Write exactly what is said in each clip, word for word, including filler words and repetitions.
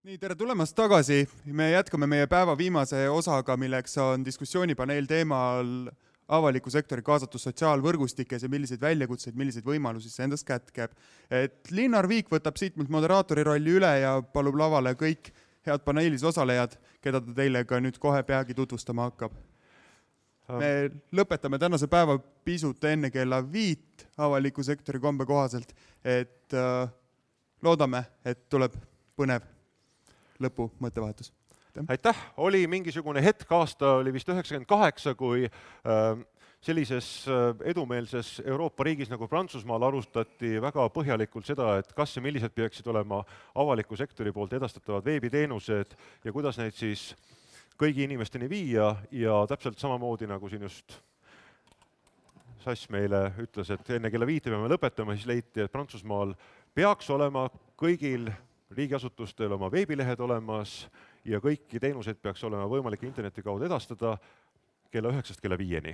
Nii, tere tulemast tagasi. Me jätkame meie päeva viimase osaga, milleks on diskussioonipaneel teemal avaliku sektori kaasatus sotsiaalvõrgustikes ja milliseid väljakutseid, milliseid võimalusi see endast kätkeb. Et Linnar Viik võtab siit mult moderaatori rolli üle ja palub lavale kõik head paneelis osalejad, keda ta teile ka nüüd kohe peagi tutvustama hakkab. Me lõpetame tänase päeva pisut enne kella viit avaliku sektori kombe kohaselt, et äh, loodame, et tuleb põnev lõpu mõttevahetus. Aitäh! Oli mingisugune hetk, aasta oli vist üheksakümmend kaheksa, kui äh, sellises edumeelses Euroopa riigis nagu Prantsusmaal arutati väga põhjalikult seda, et kas ja millised peaksid olema avaliku sektori poolt edastatavad veebiteenused ja kuidas neid siis kõigi inimesteni viia ja täpselt samamoodi nagu siin just Sass meile ütles, et enne kella viite peame lõpetama, siis leiti, et Prantsusmaal peaks olema kõigil riigiasutustel oma veebilehed olemas ja kõiki teenuseid peaks olema võimalik interneti kaudu edastada kella üheksast kella viieni.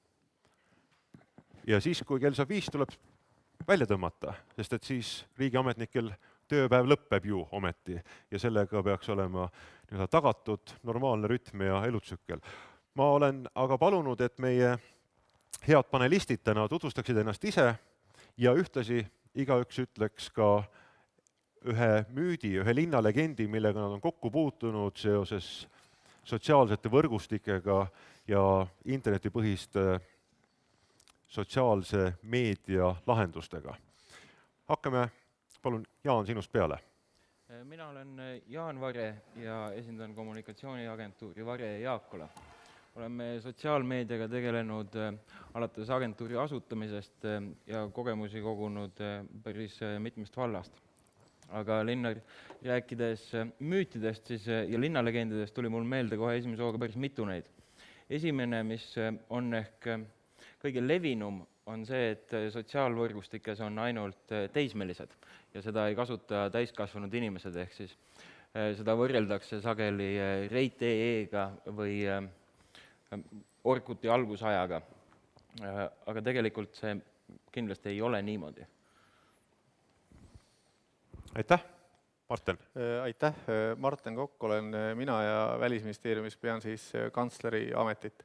Ja siis, kui kell saab viis, tuleb välja tõmmata, sest et siis riigiametnikel tööpäev lõppeb ju ometi ja sellega peaks olema nii-öelda tagatud normaalne rütm ja elutsükkel. Ma olen aga palunud, et meie head panelistid täna tutvustaksid ennast ise ja ühtlasi igaüks ütleks ka ühe müüdi, ühe linnalegendi, millega nad on kokku puutunud seoses sotsiaalsete võrgustikega ja internetipõhiste sotsiaalse meedia lahendustega. Hakkame, palun, Jaan, sinust peale. Mina olen Jaan Vare ja esindan kommunikatsiooniagentuuri Vare ja Jaakola. Oleme sotsiaalmeediaga tegelenud alates agentuuri asutamisest ja kogemusi kogunud päris mitmest vallast. Aga Linnar, rääkides müütidest siis, ja linnalegendidest tuli mul meelde kohe esimese hooga päris mitu neid. Esimene, mis on ehk kõige levinum, on see, et sotsiaalvõrgustikes on ainult teismelised ja seda ei kasuta täiskasvanud inimesed, ehk siis seda võrreldakse sageli Reit punkt ee-ga või Orkuti algusajaga. Aga tegelikult see kindlasti ei ole niimoodi. Aitäh, Marten. Aitäh, Marten Kokk olen mina ja Välisministeeriumis pean siis kantsleri ametit.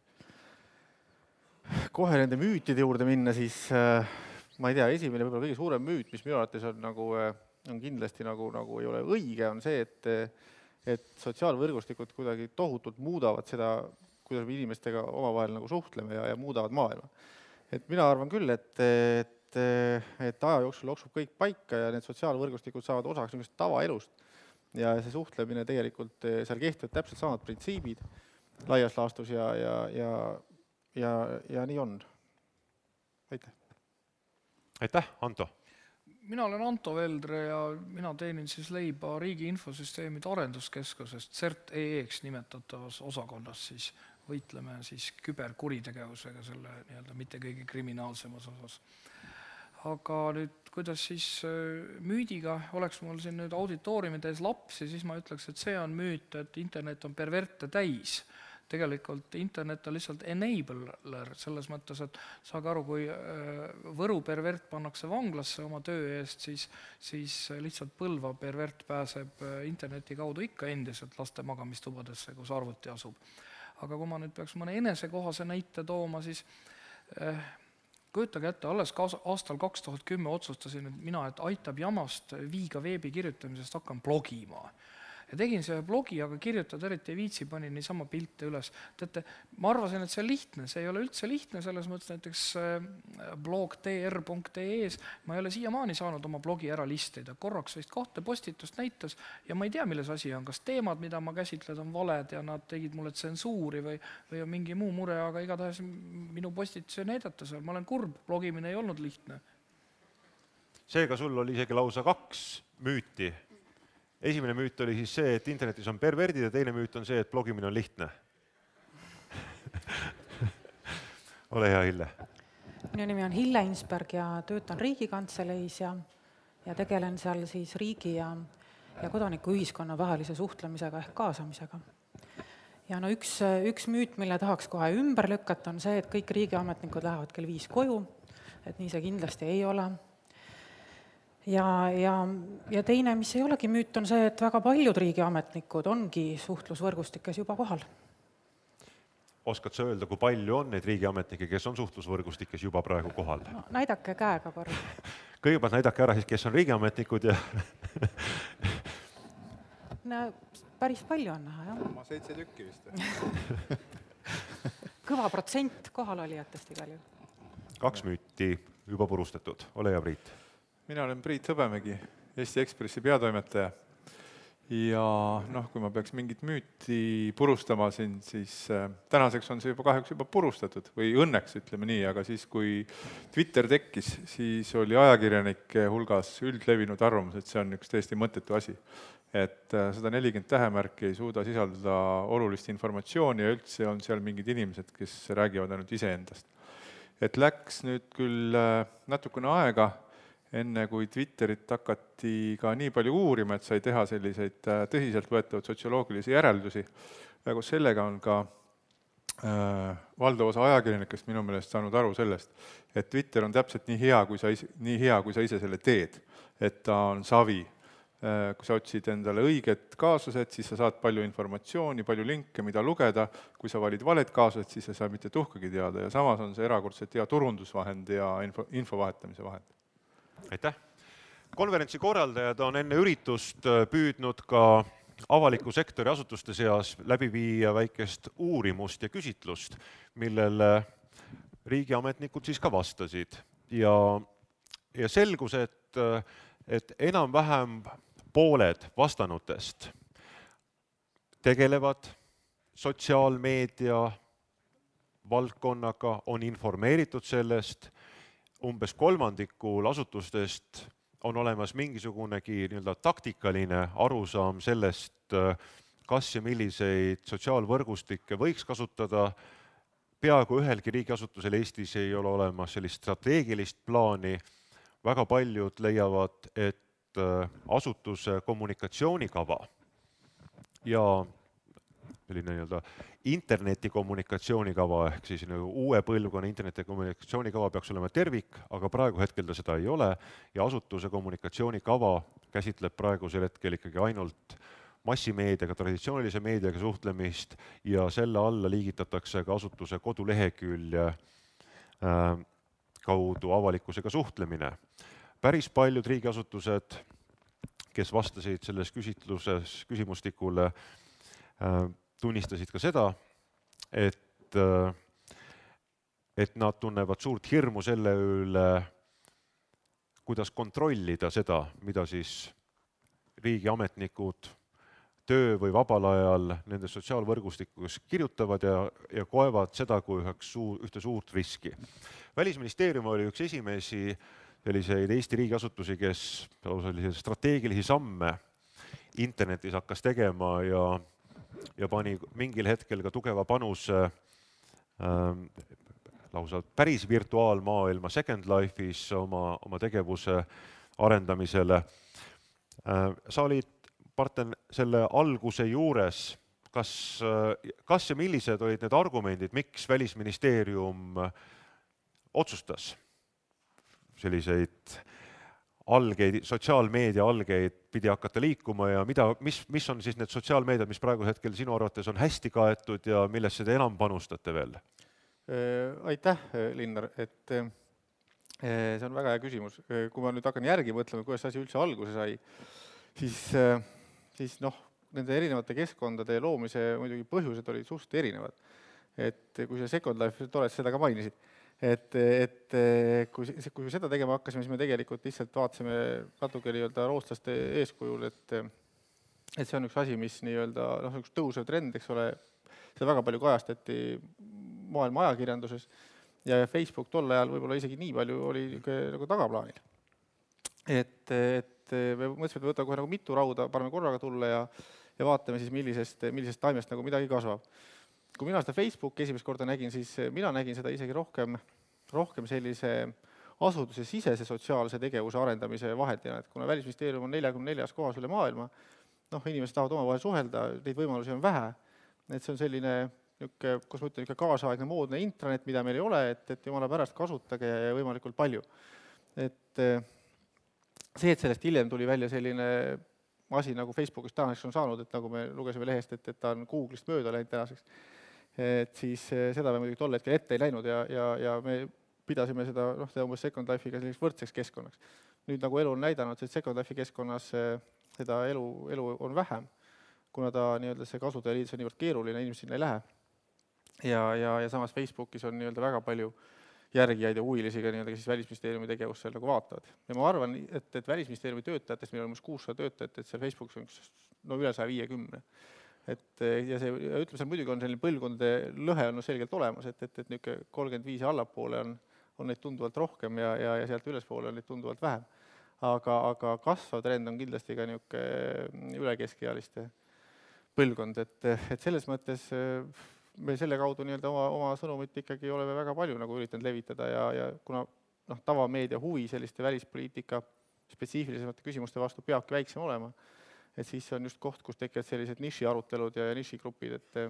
Kohe nende müütide juurde minna, siis ma ei tea, esimene võib-olla kõige suurem müüt, mis minu arvates on, nagu, on kindlasti nagu, nagu ei ole õige, on see, et, et sotsiaalvõrgustikud kuidagi tohutult muudavad seda, kuidas me inimestega omavahel nagu suhtleme ja, ja muudavad maailma. Et mina arvan küll, et, et et aja jooksul loksub kõik paika ja need sotsiaalvõrgustikud saavad osaks niisugust tavaelust ja see suhtlemine tegelikult, seal kehtivad täpselt samad printsiibid laias laastus ja, ja, ja, ja, ja nii on. Aitäh. Aitäh, Anto. Mina olen Anto Veldre ja mina teenin siis leiba Riigi Infosüsteemide Arenduskeskusest C E R T punkt ee-ks nimetatavas osakonnas siis võitleme siis küberkuritegevusega selle nii-öelda mitte kõige kriminaalsemas osas. Aga nüüd, kuidas siis müüdiga oleks mul siin nüüd auditooriumide ees lapsi, siis ma ütleks, et see on müüt, et internet on perverte täis. Tegelikult internet on lihtsalt enabler selles mõttes, et saage aru, kui Võru pervert pannakse vanglasse oma töö eest, siis, siis lihtsalt Põlva pervert pääseb interneti kaudu ikka endiselt laste magamistubadesse, kus arvuti asub. Aga kui ma nüüd peaks mõne enesekohase näite tooma, siis eh, kujutage ette, alles aastal kaks tuhat kümme otsustasin, et mina, et aitab jamast viiga veebi kirjutamisest hakkan blogima. Ja tegin see blogi, aga kirjutada eriti ei viitsi, panin niisama pilte üles. Teate, ma arvasin, et see on lihtne, see ei ole üldse lihtne, selles mõttes näiteks blog T R punkt ee-s, ma ei ole siiamaani saanud oma blogi ära listida. Korraks vist kahte postitust näitas ja ma ei tea, milles asi on, kas teemad, mida ma käsitled, on valed ja nad tegid mulle tsensuuri või, või on mingi muu mure, aga igatahes minu postituse näidata seal. Ma olen kurb, blogimine ei olnud lihtne. Seega sul oli isegi lausa kaks müüti. Esimene müüt oli siis see, et internetis on perverdid ja teine müüt on see, et blogimine on lihtne. Ole hea, Hille. Minu nimi on Hille Insberg ja töötan Riigikantseleis ja, ja tegelen seal siis riigi ja, ja kodanikuühiskonna vahelise suhtlemisega ehk kaasamisega. Ja no üks, üks müüt, mille tahaks kohe ümber lükata, on see, et kõik riigiametnikud lähevad kell viis koju, et nii see kindlasti ei ole. ja, ja, ja teine, mis ei olegi müüt, on see, et väga paljud riigiametnikud ongi suhtlusvõrgustikes juba kohal. Oskad sa öelda, kui palju on neid riigiametnikke, kes on suhtlusvõrgustikes juba praegu kohal? No, näidake käega korra. Kõigepealt näidake ära siis, kes on riigiametnikud ja no, päris palju on näha, jah. Ma seitse tükki vist. Kõva protsent kohalolijatest igal juhul. Kaks müüti juba purustatud. Ole hea, Priit. Mina olen Priit Hõbemägi, Eesti Ekspressi peatoimetaja. Ja noh, kui ma peaks mingit müüti purustama siin, siis äh, tänaseks on see juba kahjuks juba purustatud või õnneks ütleme nii, aga siis kui Twitter tekkis, siis oli ajakirjanike hulgas üldlevinud arvamus, et see on üks tõesti mõttetu asi. Et äh, sada nelikümmend tähemärki ei suuda sisaldada olulist informatsiooni ja üldse on seal mingid inimesed, kes räägivad ainult iseendast. Et läks nüüd küll äh, natukene aega, enne kui Twitterit hakati ka nii palju uurima, et sai teha selliseid tõsiselt võetavad sotsioloogilisi järeldusi. Aga sellega on ka äh, valdav osa ajakirjanikest minu meelest saanud aru sellest, et Twitter on täpselt nii hea, kui sa ise, nii hea, kui sa ise selle teed. Et ta on savi. Äh, kui sa otsid endale õiged kaasused, siis sa saad palju informatsiooni, palju linke, mida lugeda. Kui sa valid valed kaasused, siis sa saad mitte tuhkagi teada. Ja samas on see erakordselt hea turundusvahend ja info, info vahetamise vahend. Aitäh! Konverentsi korraldajad on enne üritust püüdnud ka avaliku sektori asutuste seas läbi viia väikest uurimust ja küsitlust, millele riigiametnikud siis ka vastasid. Ja, ja selgus, et, et enam-vähem pooled vastanutest tegelevad sotsiaalmeedia valdkonnaga, on informeeritud sellest, umbes kolmandikul asutustest on olemas mingisugunegi nii-öelda taktikaline arusaam sellest, kas ja milliseid sotsiaalvõrgustikke võiks kasutada. Peaaegu ühelgi riigiasutusel Eestis ei ole olemas sellist strateegilist plaani. Väga paljud leiavad, et asutuse kommunikatsioonikava ja selline nii-öelda internetikommunikatsioonikava ehk siis nagu uue põlvkonna internetikommunikatsioonikava peaks olema tervik, aga praegu hetkel ta seda ei ole ja asutuse kommunikatsioonikava käsitleb praegusel hetkel ikkagi ainult massimeediaga, traditsioonilise meediaga suhtlemist ja selle alla liigitatakse ka asutuse kodulehekülje äh, kaudu avalikkusega suhtlemine. Päris paljud riigiasutused, kes vastasid selles küsitluses küsimustikule, äh, tunnistasid ka seda, et, et nad tunnevad suurt hirmu selle üle, kuidas kontrollida seda, mida siis riigiametnikud töö või vabal ajal nende sotsiaalvõrgustikus kirjutavad ja, ja koevad seda kui üheks suur, ühte suurt riski. Välisministeerium oli üks esimesi selliseid Eesti riigiasutusi, kes selliseid strateegilisi samme internetis hakkas tegema ja ja pani mingil hetkel ka tugeva panuse äh, lausa päris virtuaalmaailma Second Life'is oma, oma tegevuse arendamisele. Äh, sa olid, Marten, selle alguse juures, kas, kas ja millised olid need argumendid, miks Välisministeerium otsustas selliseid algeid, sotsiaalmeedia algeid pidi hakata liikuma ja mida, mis, mis on siis need sotsiaalmeediad, mis praegu hetkel sinu arvates on hästi kaetud ja millesse te enam panustate veel? Aitäh, Linnar, et see on väga hea küsimus. Kui ma nüüd hakkan järgi mõtlema, kuidas asi üldse alguse sai, siis, siis noh, nende erinevate keskkondade loomise muidugi põhjused olid suht erinevad. Et kui see Second Life, oled seda ka mainisid, et, et kui, kui seda tegema hakkasime, siis me tegelikult lihtsalt vaatasime natuke nii-öelda rootslaste eeskujul, et, et see on üks asi, mis nii-öelda noh, üks tõusev trend, eks ole, seda väga palju kajastati maailma ajakirjanduses ja Facebook tol ajal võib-olla isegi nii palju oli nagu tagaplaanil. Et, et me mõtlesime, et võtta kohe nagu mitu rauda, paneme korraga tulla ja, ja vaatame siis, millisest, millisest taimest nagu midagi kasvab. Kui mina seda Facebooki esimest korda nägin, siis mina nägin seda isegi rohkem, rohkem sellise asutuse sisese sotsiaalse tegevuse arendamise vahendina, et kuna Välisministeerium on neljakümne neljas kohas üle maailma, noh, inimesed tahavad omavahel suhelda, neid võimalusi on vähe, et see on selline, niuke, kus ma ütlen, niuke kaasaegne moodne intranet, mida meil ei ole, et, et jumala pärast kasutage ja võimalikult palju. Et, see, et sellest hiljem tuli välja selline asi, nagu Facebookist tänaseks on saanud, et nagu me lugesime lehest, et, et ta on Google'ist mööda läinud tänaseks, et siis seda me muidugi tol hetkel ette ei läinud ja, ja, ja me pidasime seda, noh, seda umbes Second Life'iga selliseks võrdseks keskkonnaks. Nüüd nagu elu on näidanud, et Second Life'i keskkonnas seda elu, elu on vähem, kuna ta nii-öelda see kasutajaliidus on niivõrd keeruline, inimesed sinna ei lähe. Ja, ja, ja samas Facebookis on nii-öelda väga palju järgijaid ja huvilisi ka nii-öelda, kes siis Välisministeeriumi tegevust seal nagu vaatavad. Ja ma arvan, et, et Välisministeeriumi töötajatest, meil on umbes kuussada töötajat, et seal Facebookis on no üle saja viiekümne. Et, ja see, ja ütleme, seal muidugi on selline põlvkondade lõhe on selgelt olemas, et, et, et niisugune kolmkümmend viis ja allapoole on, on neid tunduvalt rohkem ja, ja, ja sealt ülespoole on neid tunduvalt vähem. Aga, aga kasvav trend on kindlasti ka niisugune ülekeskealiste põlvkond, et, et selles mõttes me selle kaudu nii-öelda oma, oma sõnumit ikkagi oleme väga palju nagu üritanud levitada ja, ja kuna noh, tavameedia huvi selliste välispoliitika spetsiifilisemate küsimuste vastu peabki väiksem olema, et siis see on just koht, kus tekivad sellised niši arutelud ja nišigrupid, et,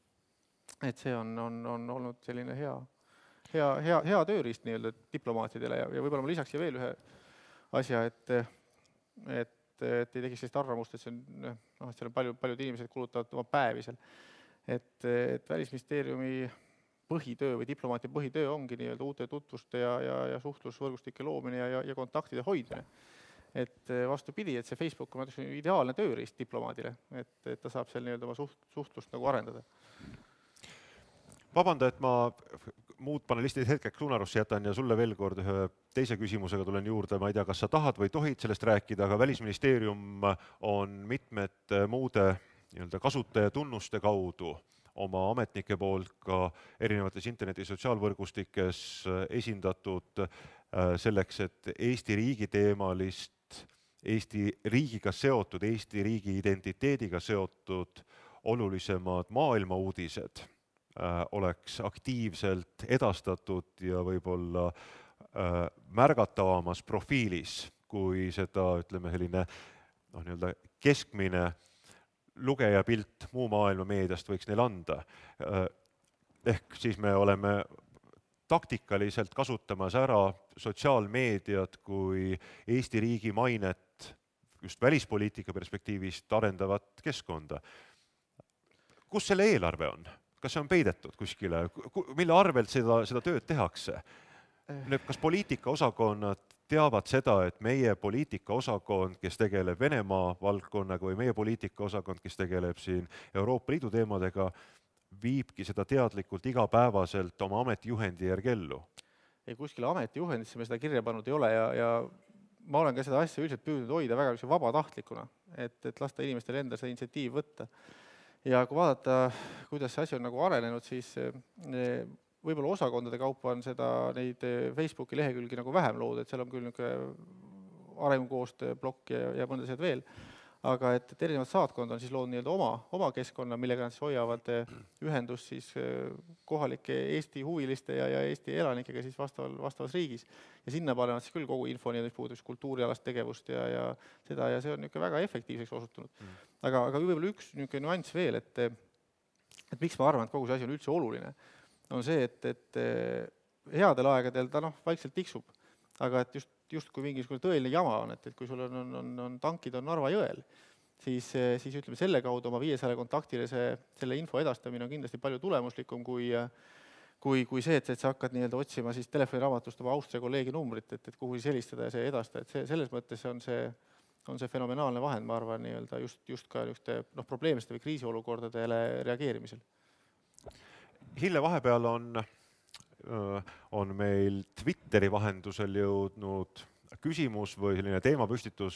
et see on, on, on olnud selline hea, hea, hea, hea tööriist nii-öelda diplomaatidele ja, ja võib-olla ma lisaks veel ühe asja, et, et, et ei tekiks sellist arvamust, et see on, noh, et seal on palju, paljud inimesed kulutavad oma päevi seal. Et, et Välisministeeriumi põhitöö või diplomaatia põhitöö ongi nii-öelda uute tutvuste ja, ja, ja suhtlusvõrgustike loomine ja, ja, ja kontaktide hoidmine. Et vastupidi, et see Facebook on ideaalne tööriist diplomaadile, et, et ta saab seal nii-öelda oma suht, suhtlust nagu arendada. Vabanda, et ma muud panelistid hetkeks unarusse jätan ja sulle veel kord ühe teise küsimusega tulen juurde. Ma ei tea, kas sa tahad või tohid sellest rääkida, aga Välisministeerium on mitmed muude nii-öelda kasutajatunnuste kaudu oma ametnike poolt ka erinevates interneti sotsiaalvõrgustikes esindatud selleks, et Eesti riigi teemalist, Eesti riigiga seotud, Eesti riigi identiteediga seotud olulisemad maailma uudised oleks aktiivselt edastatud ja võib-olla märgatavamas profiilis, kui seda, ütleme, selline noh, nii-öelda keskmine lugeja pilt muu maailma meediast võiks neil anda. Ehk siis me oleme taktikaliselt kasutamas ära sotsiaalmeediat kui Eesti riigi mainet just välispoliitika perspektiivist arendavat keskkonda. Kus selle eelarve on? Kas see on peidetud kuskile? Mille arvelt seda, seda tööd tehakse? Kas poliitikaosakonnad teavad seda, et meie poliitikaosakond, kes tegeleb Venemaa valdkonnaga või meie poliitikaosakond, kes tegeleb siin Euroopa Liidu teemadega, viibki seda teadlikult igapäevaselt oma ametijuhendi järgi ellu? Ei, kuskile ametijuhendisse me seda kirja pannud ei ole ja, ja ma olen ka seda asja üldiselt püüdnud hoida väga vabatahtlikuna, et, et lasta inimestel enda seda initsiatiiv võtta. Ja kui vaadata, kuidas see asi on nagu arenenud, siis võib-olla osakondade kaupa on seda neid Facebooki lehekülgi nagu vähem lood, et seal on küll niisugune arengukoostöö blokk ja, ja mõnda asjad veel, aga et, et erinevad saatkond on siis lood nii-öelda oma, oma keskkonna, millega nad siis hoiavad ühendust siis kohalike Eesti huviliste ja, ja Eesti elanikega siis vastaval, vastavas riigis. Ja sinna panevad siis küll kogu info nii-öelda puuduks kultuurialast tegevust ja, ja seda ja see on niisugune väga efektiivseks osutunud. Mm. Aga, aga võib-olla üks niisugune nüanss veel, et, et miks ma arvan, et kogu see asi on üldse oluline, on see, et, et headel aegadel ta noh, vaikselt tiksub, aga et just, just kui mingisugune tõeline jama on, et, et kui sul on, on, on, on tankid on Narva jõel, siis, siis ütleme selle kaudu oma viiesaja kontaktile see, selle info edastamine on kindlasti palju tulemuslikum kui, kui, kui see, et, et sa hakkad nii-öelda otsima siis telefoniraamatust oma Austria kolleegi numbrit, et, et kuhu siis helistada ja see edasta, et see, selles mõttes on see, on see fenomenaalne vahend, ma arvan, nii-öelda just, just ka niisuguste noh, probleemiste või kriisiolukordadele reageerimisel. Hille, vahepeal on, on meil Twitteri vahendusel jõudnud küsimus või selline teemapüstitus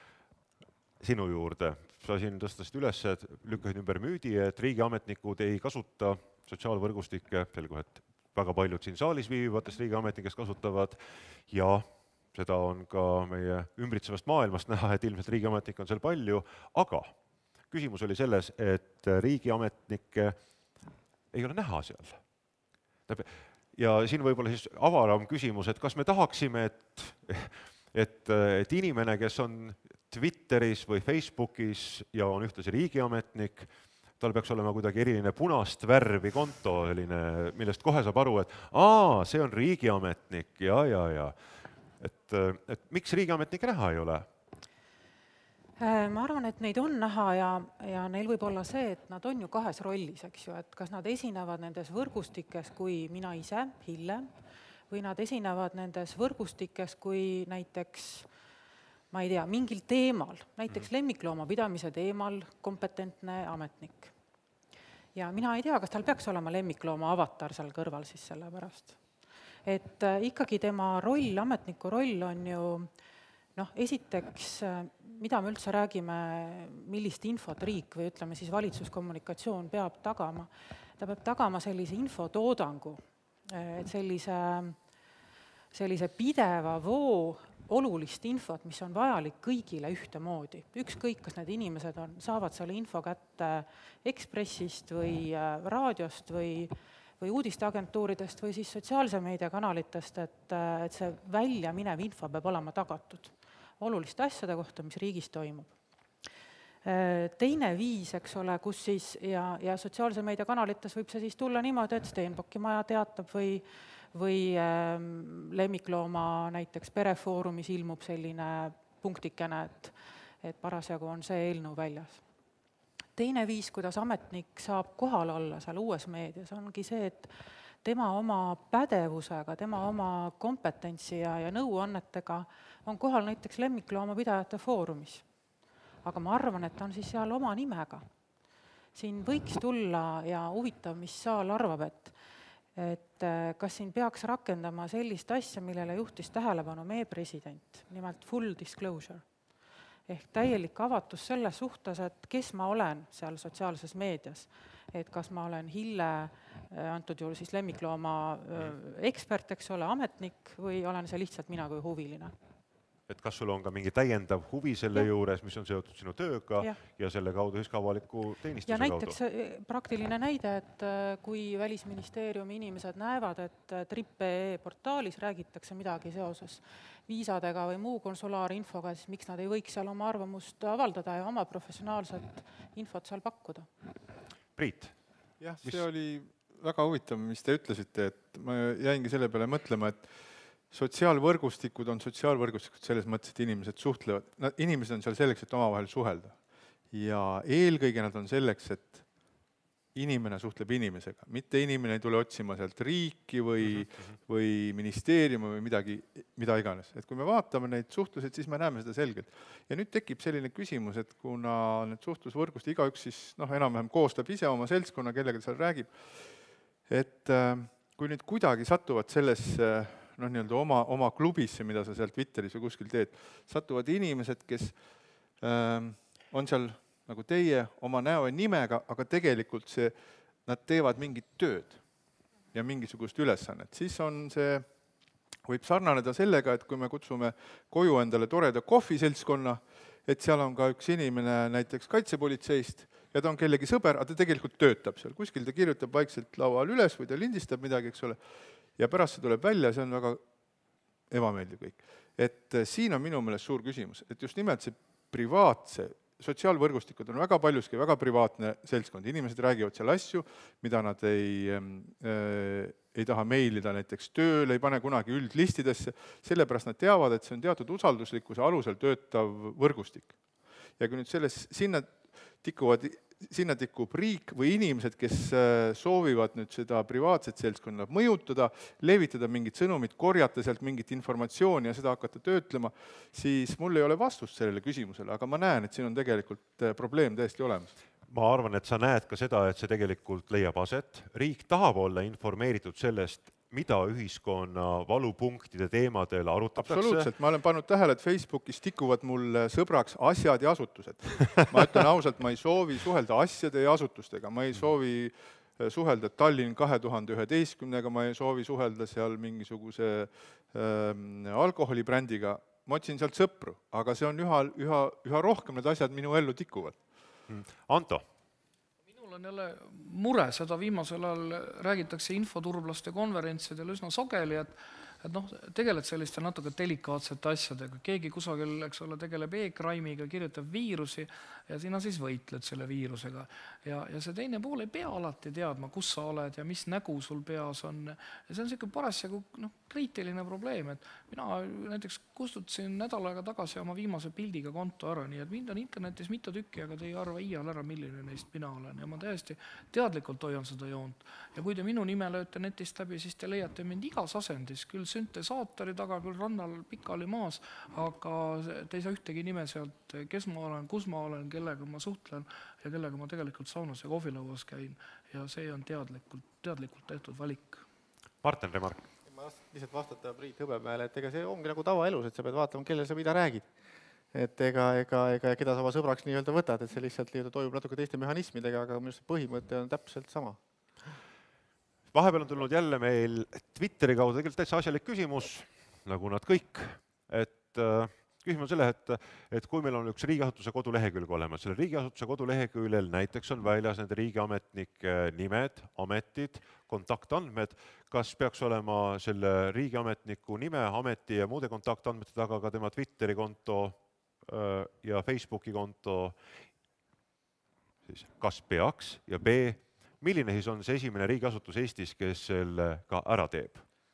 sinu juurde. Sa siin tõstasid üles, et lükkasid ümber müüdi, et riigiametnikud ei kasuta sotsiaalvõrgustikke, selgu, et väga paljud siin saalis viivivatest riigiametnikest kasutavad ja seda on ka meie ümbritsevast maailmast näha, et ilmselt riigiametnikke on seal palju, aga küsimus oli selles, et riigiametnikke ei ole näha seal. Ja siin võib-olla siis avaram küsimus, et kas me tahaksime, et, et, et inimene, kes on Twitteris või Facebookis ja on ühtlasi riigiametnik, tal peaks olema kuidagi eriline punast värvi konto, selline, millest kohe saab aru, et aa, see on riigiametnik, ja, ja, ja. Et et, et miks riigiametnikke näha ei ole? Ma arvan, et neid on näha ja, ja neil võib olla see, et nad on ju kahes rollis, eks ju, et kas nad esinevad nendes võrgustikes kui mina ise, Hille, või nad esinevad nendes võrgustikes kui näiteks, ma ei tea, mingil teemal, näiteks lemmikloomapidamise teemal kompetentne ametnik. Ja mina ei tea, kas tal peaks olema lemmiklooma avatar seal kõrval siis selle pärast. Et ikkagi tema roll, ametniku roll on ju noh, esiteks, mida me üldse räägime, millist infot riik või ütleme siis valitsuskommunikatsioon peab tagama. Ta peab tagama sellise infotoodangu, et sellise, sellise pideva voo olulist infot, mis on vajalik kõigile ühtemoodi. Ükskõik, kas need inimesed on, saavad selle info kätte Ekspressist või raadiost või, või uudisteagentuuridest või siis sotsiaalse meediakanalitest, et, et see välja minev info peab olema tagatud oluliste asjade kohta, mis riigis toimub. Teine viis, eks ole, kus siis ja, ja sotsiaalse meediakanalites võib see siis tulla niimoodi, et Stenbocki maja teatab või, või ähm, lemmiklooma näiteks perefoorumis ilmub selline punktikene, et, et parasjagu on see eelnõu väljas. Teine viis, kuidas ametnik saab kohal olla seal uues meedias, ongi see, et tema oma pädevusega, tema oma kompetentsi ja, ja nõuannetega on kohal näiteks lemmikloomapidajate foorumis. Aga ma arvan, et on siis seal oma nimega. Siin võiks tulla ja huvitav, mis saal arvab, et, et kas siin peaks rakendama sellist asja, millele juhtis tähelepanu meie president, nimelt full disclosure. Ehk täielik avatus selles suhtes, et kes ma olen seal sotsiaalses meedias. Et kas ma olen Hille, antud juhul siis lemmiklooma ekspert, eks ole, ametnik või olen see lihtsalt mina kui huviline. Et kas sul on ka mingi täiendav huvi selle ja. juures, mis on seotud sinu tööga ja, ja selle kaudu siis ka avaliku teenistuse ja näiteks kaudu? Praktiline näide, et kui Välisministeeriumi inimesed näevad, et Trip.ee portaalis räägitakse midagi seoses viisadega või muu konsulaarinfoga, siis miks nad ei võiks seal oma arvamust avaldada ja oma professionaalset infot seal pakkuda? Priit? Jah, mis... see oli väga huvitav, mis te ütlesite, et ma jäingi selle peale mõtlema, et sotsiaalvõrgustikud on sotsiaalvõrgustikud selles mõttes, et inimesed suhtlevad. Nad, inimesed on seal selleks, et omavahel suhelda. Ja eelkõige nad on selleks, et inimene suhtleb inimesega. Mitte inimene ei tule otsima sealt riiki või, mm-hmm. või ministeeriumi või midagi, mida iganes. Et kui me vaatame neid suhtlused, siis me näeme seda selgelt. Ja nüüd tekib selline küsimus, et kuna need suhtlusvõrgust igaüks siis noh, enam-vähem koostab ise oma seltskonna, kellega ta seal räägib, et äh, kui nüüd kuidagi satuvad sellesse noh, nii-öelda oma, oma klubisse, mida sa seal Twitteris või kuskil teed, satuvad inimesed, kes äh, on seal nagu teie oma näo ja nimega, aga tegelikult see, nad teevad mingit tööd ja mingisugust ülesannet. Siis on see, võib sarnaneda sellega, et kui me kutsume koju endale toreda kohviseltskonna, et seal on ka üks inimene näiteks kaitsepolitseist ja ta on kellegi sõber, aga ta tegelikult töötab seal. Kuskil ta kirjutab vaikselt laual üles või ta lindistab midagi, eks ole. Ja pärast see tuleb välja, see on väga ebameeldiv kõik. Et siin on minu meelest suur küsimus, et just nimelt see privaatse, sotsiaalvõrgustikud on väga paljuski väga privaatne seltskond. Inimesed räägivad seal asju, mida nad ei, äh, ei taha meilida näiteks tööle, ei pane kunagi üldlistidesse, sellepärast nad teavad, et see on teatud usalduslikkuse alusel töötav võrgustik. Ja kui nüüd selles, sinna tikuvad sinna tikub riik või inimesed, kes soovivad nüüd seda privaatset seltskonna mõjutada, levitada mingit sõnumit, korjata sealt mingit informatsiooni ja seda hakata töötlema, siis mul ei ole vastust sellele küsimusele, aga ma näen, et siin on tegelikult probleem täiesti olemas. Ma arvan, et sa näed ka seda, et see tegelikult leiab aset. Riik tahab olla informeeritud sellest, mida ühiskonna valupunktide teemadel arutatakse. Absoluutselt, ma olen pannud tähele, et Facebookis tikuvad mul sõbraks asjad ja asutused. Ma ütlen ausalt, ma ei soovi suhelda asjade ja asutustega, ma ei soovi suhelda Tallinn kahe tuhande üheteistkümnega, ma ei soovi suhelda seal mingisuguse ähm, alkoholibrändiga. Ma otsin sealt sõpru, aga see on üha, üha, üha rohkem need asjad minu ellu tikuvad. Anto? Minul on jälle mure, seda viimasel ajal räägitakse infoturblaste konverentsidel üsna sageli, et et noh, tegeled selliste natuke delikaatsete asjadega, keegi kusagil, eks ole, tegeleb e-crime'iga, kirjutab viirusi ja sina siis võitled selle viirusega. Ja, ja see teine pool ei pea alati teadma, kus sa oled ja mis nägu sul peas on. Ja see on selline parasjagu noh, kriitiline probleem, et mina näiteks kustutasin nädal aega tagasi oma viimase pildiga konto ära, nii et mind on internetis mitu tükki, aga te ei arva iial ära, milline neist mina olen ja ma täiesti teadlikult hoian seda joont. Ja kui te minu nime lööte netist läbi, siis te leiate mind igas asendis, küll süntesaatori taga, küll rannal pikali maas, aga te ei saa ühtegi nime sealt, kes ma olen, kus ma olen, kellega ma suhtlen ja kellega ma tegelikult saunas ja kohvilauas käin ja see on teadlikult, teadlikult tehtud valik. Martin Remark. Ma lihtsalt vastata Priit Hõbemäele, et ega see ongi nagu tavaelus, et sa pead vaatama, kellele sa mida räägid. Et ega, ega, ega keda sa oma sõbraks nii-öelda võtad, et see lihtsalt nii-öelda toimub natuke teiste mehhanismidega, aga minu põhimõte on täpselt sama. Vahepeal on tulnud jälle meil Twitteri kaudu tegelikult täitsa asjalik küsimus, nagu nad kõik, et äh, küsimus on selle, et, et kui meil on üks riigiasutuse kodulehekülg olemas, selle riigiasutuse koduleheküljel näiteks on väljas nende riigiametnike nimed, ametid, kontaktandmed, kas peaks olema selle riigiametniku nime, ameti ja muude kontaktandmete taga ka tema Twitteri konto äh, ja Facebooki konto, siis kas peaks ja B, milline siis on see esimene riigiasutus Eestis, kes selle ka ära teeb?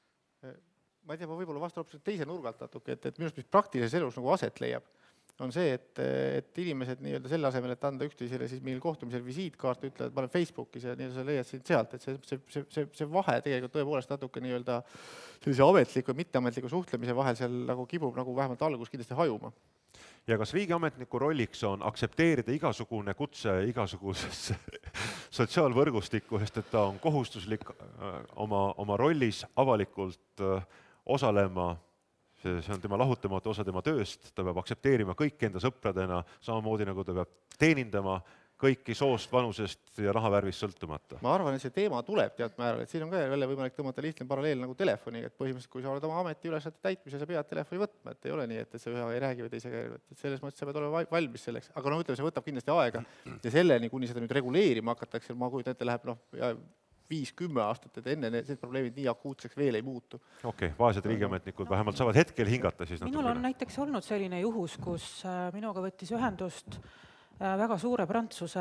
Ma ei tea, ma võib-olla vastan hoopis teise nurgalt natuke, et, et minust mis praktilises elus nagu aset leiab, on see, et, et inimesed nii-öelda selle asemel, et anda üksteisele siis mingil kohtumisel visiitkaart, ütlevad, et ma olen Facebookis ja nii-öelda sa leiad sind sealt, et see, see, see, see vahe tegelikult tõepoolest natuke nii-öelda sellise ametliku ja mitteametliku suhtlemise vahel seal nagu kibub nagu vähemalt algus kindlasti hajuma. Ja kas riigiametniku rolliks on aktsepteerida igasugune kutse igasugusesse sotsiaalvõrgustikku, sest et ta on kohustuslik oma, oma rollis avalikult osalema, see, see on tema lahutamatu osa tema tööst, ta peab aktsepteerima kõik enda sõpradena, samamoodi nagu ta peab teenindama kõiki soost, vanusest ja rahavärvist sõltumata. Ma arvan, et see teema tuleb tead määral, et siin on ka jälle võimalik tõmmata lihtne paralleel nagu telefoniga, et põhimõtteliselt kui sa oled oma ameti ülesannete täitmise, sa pead telefoni võtma, et ei ole nii, et sa ühe ei räägi või teisega, et selles mõttes sa pead olema valmis selleks, aga no ütleme, see võtab kindlasti aega ja selleni, kuni seda nüüd reguleerima hakatakse, ma kujutan ette, läheb noh, viis kümme aastat, et enne need probleemid nii akuutseks veel ei muutu. Okei, vaesed riigiametnikud vähemalt saavad hetkel hingata siis minul on näiteks olnud selline juhus, kus minuga võttis ühendust väga suure Prantsuse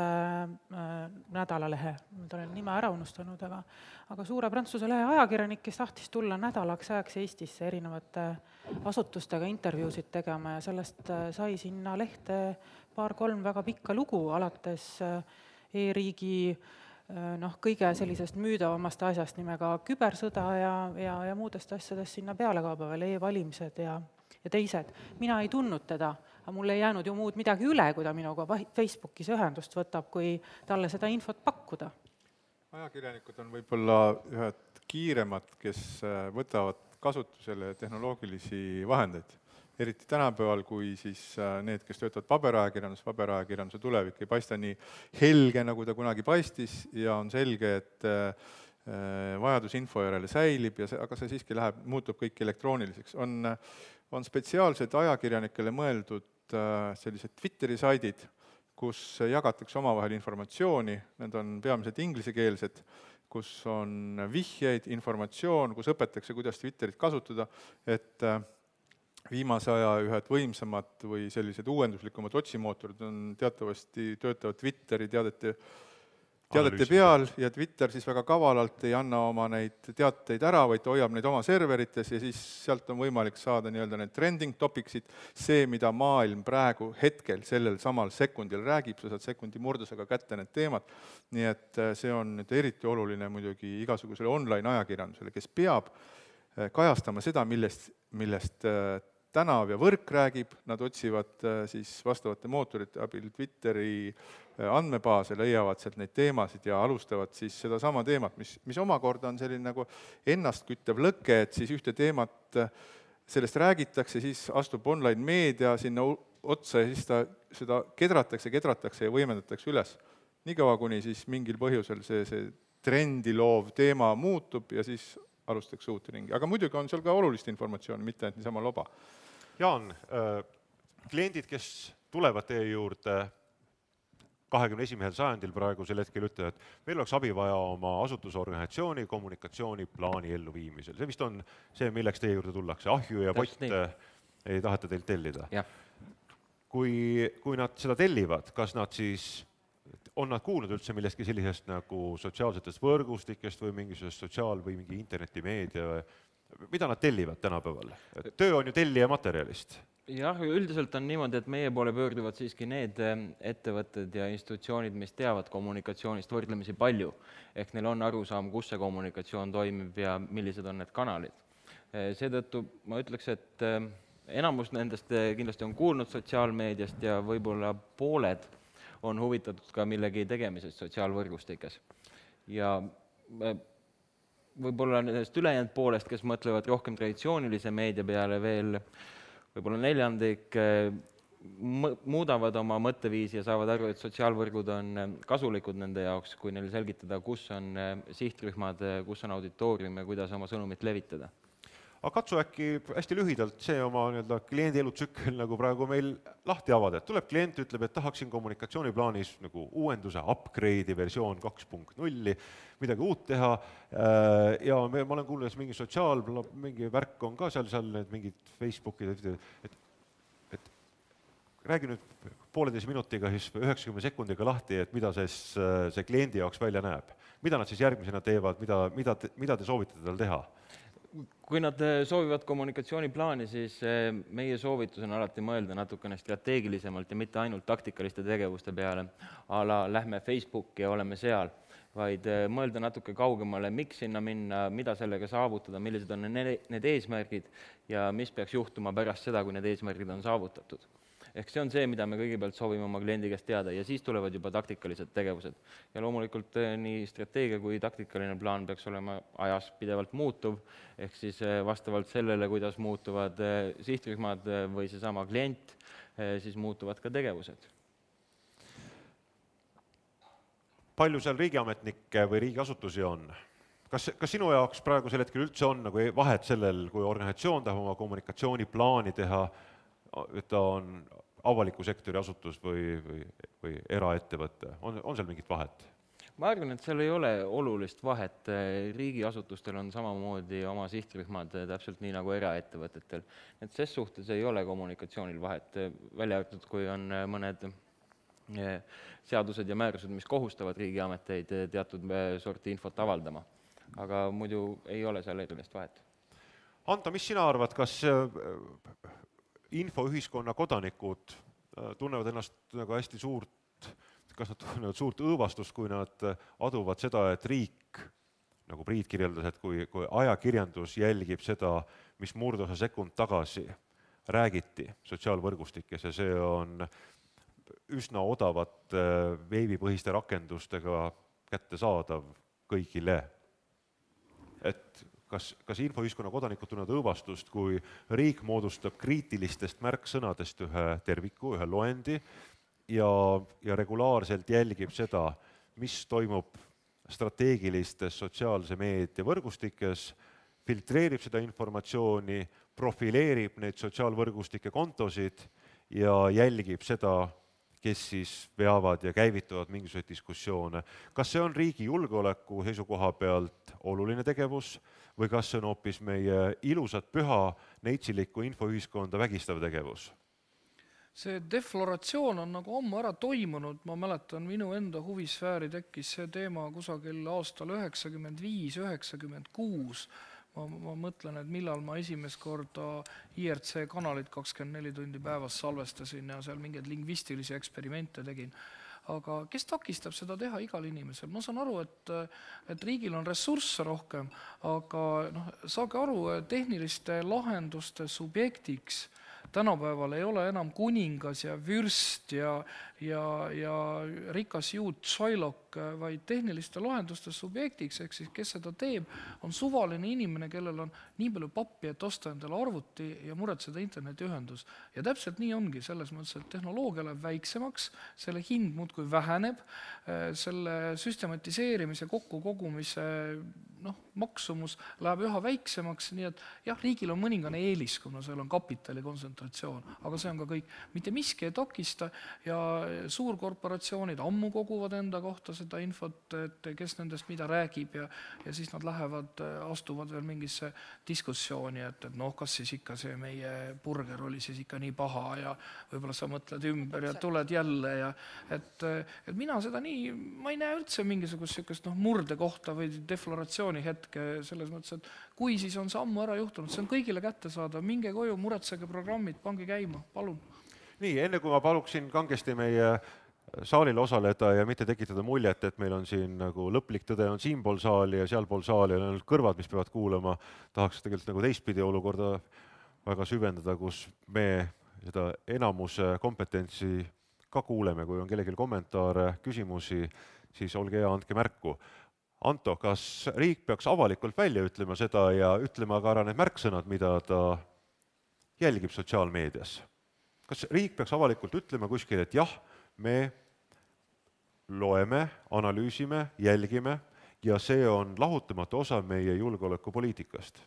nädalalehe, ma olen nime ära unustanud, aga, aga suure Prantsuse lehe ajakirjanik, kes tahtis tulla nädalaks ajaks Eestisse erinevate asutustega intervjuusid tegema ja sellest sai sinna lehte paar-kolm väga pikka lugu, alates e-riigi noh, kõige sellisest müüdavamast asjast nimega kübersõda ja, ja, ja muudest asjadest sinna peale ka veel e-valimised ja, ja teised. Mina ei tundnud teda, aga mul ei jäänud ju muud midagi üle, kui ta minuga Facebookis ühendust võtab, kui talle seda infot pakkuda. Ajakirjanikud on võib-olla ühed kiiremad, kes võtavad kasutusele tehnoloogilisi vahendeid. Eriti tänapäeval, kui siis need, kes töötavad paberajakirjandus, paberajakirjanduse tulevik ei paista nii helge, nagu ta kunagi paistis ja on selge, et vajadus info järele säilib, ja see, aga see siiski läheb, muutub kõik elektrooniliseks. On, on spetsiaalsed ajakirjanikele mõeldud sellised Twitteri saidid, kus jagatakse omavahel informatsiooni, need on peamiselt inglisekeelsed, kus on vihjeid, informatsioon, kus õpetatakse, kuidas Twitterit kasutada, et viimase aja ühed võimsamad või sellised uuenduslikumad otsimootorid on teatavasti töötavad Twitteri teadete teadete peal ja Twitter siis väga kavalalt ei anna oma neid teateid ära, vaid ta hoiab neid oma serverites ja siis sealt on võimalik saada nii-öelda need trending topicsid, see, mida maailm praegu hetkel sellel samal sekundil räägib, sa saad sekundi murdusega kätte need teemad, nii et see on nüüd eriti oluline muidugi igasugusele online ajakirjandusele, kes peab kajastama seda, millest, millest tänav ja võrk räägib, nad otsivad siis vastavate mootorite abil Twitteri andmebaase, leiavad sealt neid teemasid ja alustavad siis seda sama teemat, mis, mis omakorda on selline nagu ennast küttev lõke, et siis ühte teemat sellest räägitakse, siis astub online meedia sinna otsa ja siis ta, seda kedratakse, kedratakse ja võimendatakse üles. Niikaua kuni siis mingil põhjusel see, see trendiloov teema muutub ja siis alustatakse uut ringi. Aga muidugi on seal ka olulist informatsiooni, mitte ainult niisama loba. Jaan, kliendid, kes tulevad teie juurde, kahekümne esimesel sajandil praegusel hetkel ütleda, et meil oleks abi vaja oma asutusorganisatsiooni kommunikatsiooniplaani elluviimisel. See vist on see, milleks teie juurde tullakse. Ahju ja pott ei taheta teilt tellida. Kui, kui nad seda tellivad, kas nad siis, on nad kuulnud üldse millestki sellisest nagu sotsiaalsetest võrgustikest või mingisugusest sotsiaal- või mingi internetimeedia, mida nad tellivad tänapäeval? Töö on ju tellija materjalist. Jah, üldiselt on niimoodi, et meie poole pöörduvad siiski need ettevõtted ja institutsioonid, mis teavad kommunikatsioonist võrdlemisi palju. Ehk neil on arusaam, kus see kommunikatsioon toimib ja millised on need kanalid. Seetõttu ma ütleks, et enamus nendest kindlasti on kuulnud sotsiaalmeediast ja võib-olla pooled on huvitatud ka millegi tegemisest sotsiaalvõrgustikes. Ja võib-olla nendest ülejäänud poolest, kes mõtlevad rohkem traditsioonilise meedia peale veel, võib-olla neljandik muudavad oma mõtteviisi ja saavad aru, et sotsiaalvõrgud on kasulikud nende jaoks, kui neil selgitada, kus on sihtrühmad, kus on auditoorium ja kuidas oma sõnumit levitada. Aga katsu äkki hästi lühidalt see oma kliendi elutsükkel nagu praegu meil lahti avada. Et tuleb klient, ütleb, et tahaksin kommunikatsiooniplaanis nagu uuenduse, upgrade'i versioon kaks punkt null, midagi uut teha. Ja me, ma olen kuulnud, et mingi sotsiaal, mingi värk on ka seal, seal need mingid Facebookid, et, et räägi nüüd pooleteise minutiga, siis üheksakümne sekundiga lahti, et mida see, see kliendi jaoks välja näeb. Mida nad siis järgmisena teevad, mida, mida, te, mida te soovitate tal teha? Kui nad soovivad kommunikatsiooniplaani, siis meie soovitus on alati mõelda natukene strateegilisemalt ja mitte ainult taktikaliste tegevuste peale, ala lähme Facebooki ja oleme seal, vaid mõelda natuke kaugemale, miks sinna minna, mida sellega saavutada, millised on need eesmärgid ja mis peaks juhtuma pärast seda, kui need eesmärgid on saavutatud. Ehk see on see, mida me kõigepealt soovime oma kliendi käest teada ja siis tulevad juba taktikalised tegevused. Ja loomulikult nii strateegia kui taktikaline plaan peaks olema ajas pidevalt muutuv, ehk siis vastavalt sellele, kuidas muutuvad sihtrühmad või seesama klient, siis muutuvad ka tegevused. Palju seal riigiametnikke või riigiasutusi on? Kas, kas sinu jaoks praegusel hetkel üldse on nagu vahet sellel, kui organisatsioon tahab oma kommunikatsiooniplaani teha, et ta on avaliku sektori asutus või, või, või eraettevõte? On, on seal mingit vahet? Ma arvan, et seal ei ole olulist vahet. Riigiasutustel on samamoodi oma sihtrühmad täpselt nii nagu eraettevõtetel. Et ses suhtes ei ole kommunikatsioonil vahet, välja arvatud, kui on mõned seadused ja määrused, mis kohustavad riigiameteid teatud sorti infot avaldama. Aga muidu ei ole seal erilist vahet. Anto, mis sina arvad, kas infoühiskonna kodanikud tunnevad ennast nagu hästi suurt, kas nad tunnevad suurt õõvastust, kui nad aduvad seda, et riik, nagu Priit kirjeldas, et kui, kui ajakirjandus jälgib seda, mis murdosa sekund tagasi räägiti sotsiaalvõrgustikes ja see on üsna odavat veebipõhiste rakendustega kättesaadav kõigile. Et Kas, kas infoühiskonna kodanikud tunnevad õõvastust, kui riik moodustab kriitilistest märksõnadest ühe terviku, ühe loendi ja, ja regulaarselt jälgib seda, mis toimub strateegilistes sotsiaalse meedia võrgustikes, filtreerib seda informatsiooni, profileerib neid sotsiaalvõrgustike kontosid ja jälgib seda, kes siis veavad ja käivituvad mingisuguseid diskussioone. Kas see on riigi julgeoleku seisukoha pealt oluline tegevus või kas see on hoopis meie ilusat püha neitsilikku infoühiskonda vägistav tegevus? See defloratsioon on nagu ammu ära toimunud. Ma mäletan, minu enda huvisfääri tekkis see teema kusagil aastal üheksakümmend viis üheksakümmend kuus. Ma, ma mõtlen, et millal ma esimest korda I R C kanalit kakskümmend neli tundi päevas salvestasin ja seal mingeid lingvistilisi eksperimente tegin. Aga kes takistab seda teha igal inimesel? Ma saan aru, et, et riigil on ressursse rohkem, aga noh, saage aru, tehniliste lahenduste subjektiks tänapäeval ei ole enam kuningas ja vürst ja, ja, ja rikas juut Shylock vaid tehniliste lahenduste subjektiks, ehk siis kes seda teeb, on suvaline inimene, kellel on nii palju pappi, et osta endale arvuti ja muretseda internetiühendus. Ja täpselt nii ongi, selles mõttes, et tehnoloogia läheb väiksemaks, selle hind muudkui väheneb, selle süstematiseerimise, kokkukogumise noh, maksumus läheb üha väiksemaks, nii et jah, riigil on mõningane eelis, kuna seal on kapitali kontsentratsioon, aga see on ka kõik. Mitte miski ei takista ja suurkorporatsioonid ammu koguvad enda kohta seda infot, et kes nendest mida räägib ja, ja siis nad lähevad, astuvad veel mingisse diskussiooni, et, et noh, kas siis ikka see meie burger oli siis ikka nii paha ja võib-olla sa mõtled ümber ja tuled jälle ja et, et mina seda nii, ma ei näe üldse mingisugust sükest, noh, murde kohta või defloratsiooni hetke selles mõttes, et kui siis on sammu ära juhtunud, see on kõigile kätte saada, minge koju, muretsege programmid, pange käima, palun. Nii, enne kui ma paluksin kangesti meie saalil osaleda ja mitte tekitada muljet, et meil on siin nagu lõplik tõde on siinpool saali ja sealpool saali on ainult kõrvad, mis peavad kuulama, tahaks tegelikult nagu teistpidi olukorda väga süvendada, kus me seda enamuse kompetentsi ka kuuleme, kui on kellelgi kommentaare, küsimusi, siis olge hea, andke märku. Anto, kas riik peaks avalikult välja ütlema seda ja ütlema ka ära need märksõnad, mida ta jälgib sotsiaalmeedias? Kas riik peaks avalikult ütlema kuskil, et jah, me loeme, analüüsime, jälgime ja see on lahutamatu osa meie julgeolekupoliitikast?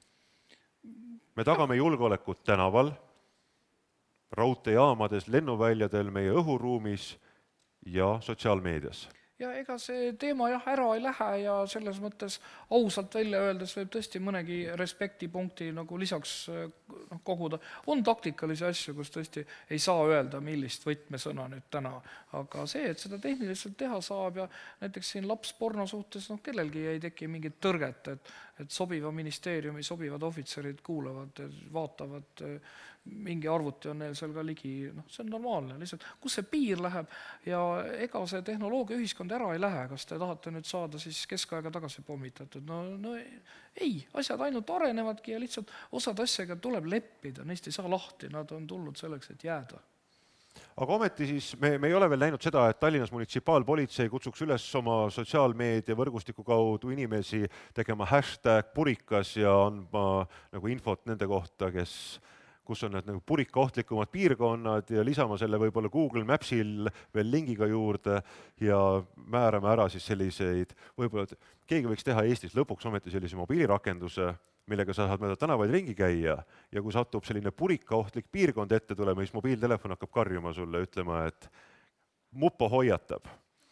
Me tagame julgeolekut tänaval, raudteejaamades, lennuväljadel, meie õhuruumis ja sotsiaalmeedias. Ja ega see teema jah ära ei lähe ja selles mõttes ausalt välja öeldes võib tõesti mõnegi respektipunkti nagu lisaks no, koguda. On taktikalisi asju, kus tõesti ei saa öelda, millist võtmesõna nüüd täna, aga see, et seda tehniliselt teha saab ja näiteks siin lapsporno suhtes, noh, kellelgi ei teki mingit tõrget, et, et sobiva ministeeriumi sobivad ohvitserid kuulavad, vaatavad, mingi arvuti on neil seal ka ligi, noh, see on normaalne, lihtsalt kus see piir läheb ja ega see tehnoloogia ühiskond ära ei lähe, kas te tahate nüüd saada siis keskaega tagasi pommitatud, no, no ei, asjad ainult arenevadki ja lihtsalt osad asjaga tuleb leppida, neist ei saa lahti, nad on tulnud selleks, et jääda. Aga ometi siis me, me ei ole veel näinud seda, et Tallinnas munitsipaalpolitsei kutsuks üles oma sotsiaalmeedia võrgustiku kaudu inimesi tegema hashtag purikas ja andma nagu infot nende kohta, kes kus on need nagu purikaohtlikumad piirkonnad ja lisama selle võib-olla Google Mapsil veel lingiga juurde ja määrame ära siis selliseid, võib-olla keegi võiks teha Eestis lõpuks ometi sellise mobiilirakenduse, millega sa saad mööda tänavaid ringi käia ja kui satub selline purikaohtlik piirkond ette tulema, siis mobiiltelefon hakkab karjuma sulle, ütlema, et mupo hoiatab.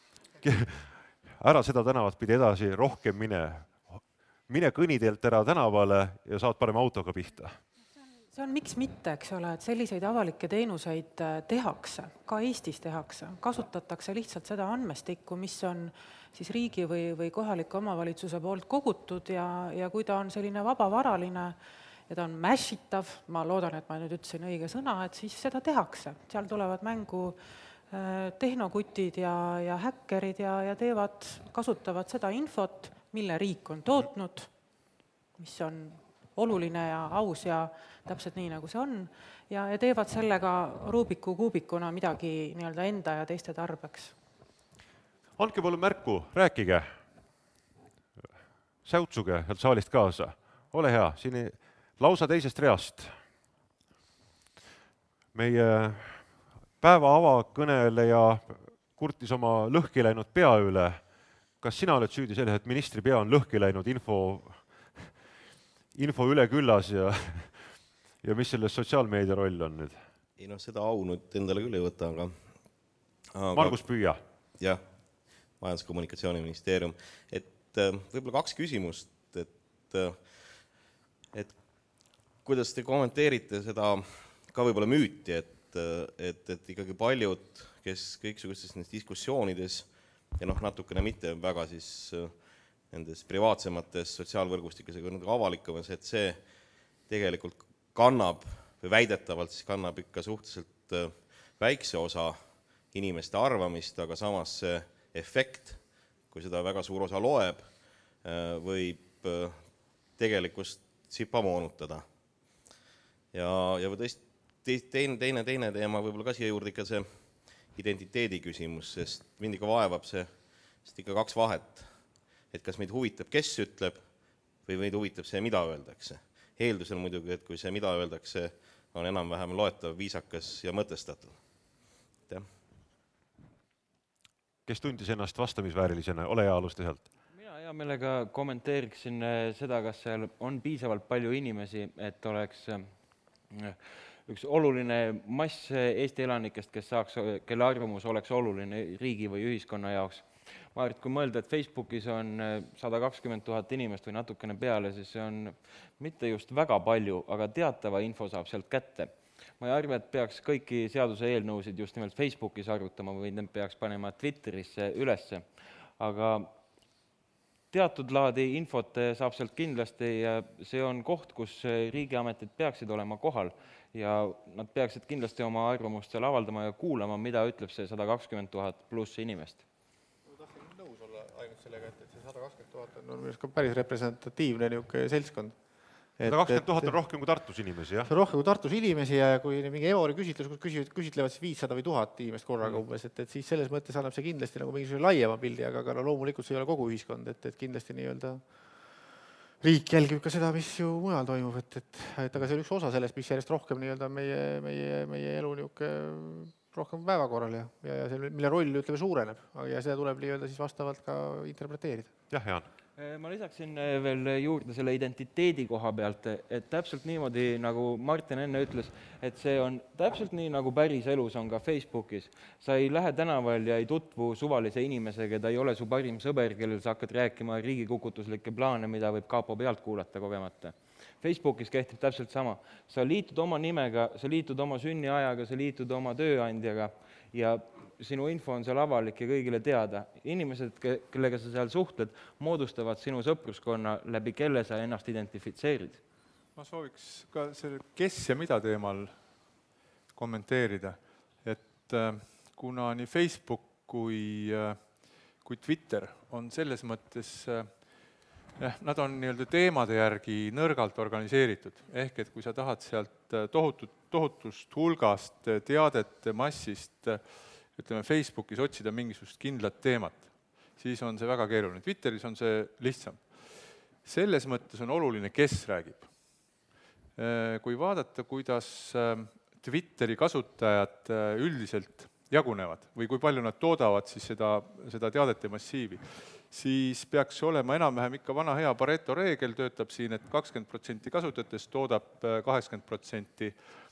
Ära seda tänavat pidi edasi, rohkem mine. Mine kõniteelt ära tänavale ja saad parem autoga pihta. See on miks mitte, eks ole, et selliseid avalikke teenuseid tehakse, ka Eestis tehakse, kasutatakse lihtsalt seda andmestikku, mis on siis riigi või, või kohaliku omavalitsuse poolt kogutud ja, ja kui ta on selline vabavaraline ja ta on mashitav, ma loodan, et ma nüüd ütlesin õige sõna, et siis seda tehakse. Seal tulevad mängu tehnokutid ja, ja häkkerid ja, ja teevad, kasutavad seda infot, mille riik on tootnud, mis on oluline ja aus ja täpselt nii, nagu see on, ja, ja teevad sellega Rubiku kuubikuna midagi nii-öelda enda ja teiste tarbeks. Andke palun märku, rääkige. Säutsuge saalist kaasa. Ole hea, siin lausa teisest reast. Meie päeva avakõneleja kurtis oma lõhki läinud pea üle. Kas sina oled süüdi selles, et ministri pea on lõhki läinud info info üle küllas ja, ja mis selles sotsiaalmeedia roll on nüüd? Ei noh, seda au nüüd endale küll ei võta, aga... aga Margus Püüa. Jah, Majandus- ja Kommunikatsiooniministeerium. Et võib-olla kaks küsimust, et, et kuidas te kommenteerite seda ka võib-olla müüti, et, et, et ikkagi paljud, kes kõiksugustes nendes diskussioonides ja noh, natukene mitte väga siis nendes privaatsemates sotsiaalvõrgustikes ja nagu avalikumas, et see tegelikult kannab või väidetavalt siis kannab ikka suhteliselt väikse osa inimeste arvamist, aga samas see efekt, kui seda väga suur osa loeb, võib tegelikkust sipa moonutada. Ja, ja tõesti teine, teine, teine teema võib-olla ka siia juurde ikka see identiteedi küsimus, sest mind ikka vaevab see sest ikka kaks vahet, et kas meid huvitab, kes ütleb, või meid huvitab see, mida öeldakse. Eeldusel muidugi, et kui see, mida öeldakse, on enam-vähem loetav, viisakas ja mõtestatud. Ja. Kes tundis ennast vastamisväärilisena, ole hea alusta sealt. Mina hea meelega kommenteeriksin seda, kas seal on piisavalt palju inimesi, et oleks üks oluline mass Eesti elanikest, kes saaks, kelle arvamus oleks oluline riigi või ühiskonna jaoks. Ma arvan, et kui mõelda, et Facebookis on sada kakskümmend tuhat inimest või natukene peale, siis see on mitte just väga palju, aga teatava info saab sealt kätte. Ma ei arva, et peaks kõiki seaduse eelnõusid just nimelt Facebookis arutama või need peaks panema Twitterisse ülesse, aga teatud laadi infot saab sealt kindlasti ja see on koht, kus riigiametid peaksid olema kohal ja nad peaksid kindlasti oma arvamust seal avaldama ja kuulama, mida ütleb see sada kakskümmend tuhat pluss inimest. Ma tahtsin nõus olla ainult sellega, et see sada kakskümmend tuhat on minu arust päris representatiivne niisugune seltskond. sada kakskümmend tuhat on rohkem kui Tartus inimesi, jah? See on rohkem kui Tartus inimesi ja kui mingi Evori küsitlus, kus küsitlevad siis viissada või tuhat inimest korraga umbes, et, et siis selles mõttes annab see kindlasti nagu mingisugune laiema pildi, aga, aga loomulikult see ei ole kogu ühiskond, et, et kindlasti nii-öelda riik jälgib ka seda, mis ju mujal toimub, et, et, et aga see on üks osa sellest, mis järjest rohkem nii-öelda meie, meie, meie elu niisugune rohkem päevakorral ja, ja, ja see, mille roll ütleme suureneb ja seda tuleb nii-öelda siis vastavalt ka interpreteerida. Jah, Jaan. Ma lisaksin veel juurde selle identiteedi koha pealt, et täpselt niimoodi, nagu Martin enne ütles, et see on täpselt nii, nagu päris elus on ka Facebookis. Sa ei lähe tänaval ja ei tutvu suvalise inimesega, ta ei ole su parim sõber, kellel sa hakkad rääkima riigikukutuslikke plaane, mida võib kaapo pealt kuulata kogemata. Facebookis kehtib täpselt sama. Sa liitud oma nimega, sa liitud oma sünniajaga, sa liitud oma tööandjaga ja sinu info on seal avalik ja kõigile teada. Inimesed, kellega sa seal suhtled, moodustavad sinu sõpruskonna, läbi kelle sa ennast identifitseerid. Ma sooviks ka selle kes ja mida teemal kommenteerida, et kuna nii Facebook kui, kui Twitter on selles mõttes, nad on nii-öelda teemade järgi nõrgalt organiseeritud, ehk et kui sa tahad sealt tohutut, tohutust hulgast teadete massist ütleme Facebookis otsida mingisugust kindlat teemat, siis on see väga keeruline. Twitteris on see lihtsam. Selles mõttes on oluline, kes räägib. Kui vaadata, kuidas Twitteri kasutajad üldiselt jagunevad või kui palju nad toodavad siis seda, seda teadete massiivi, siis peaks olema enam-vähem ikka vana hea Pareto reegel, töötab siin, et kakskümmend protsenti kasutajatest toodab kaheksakümmend protsenti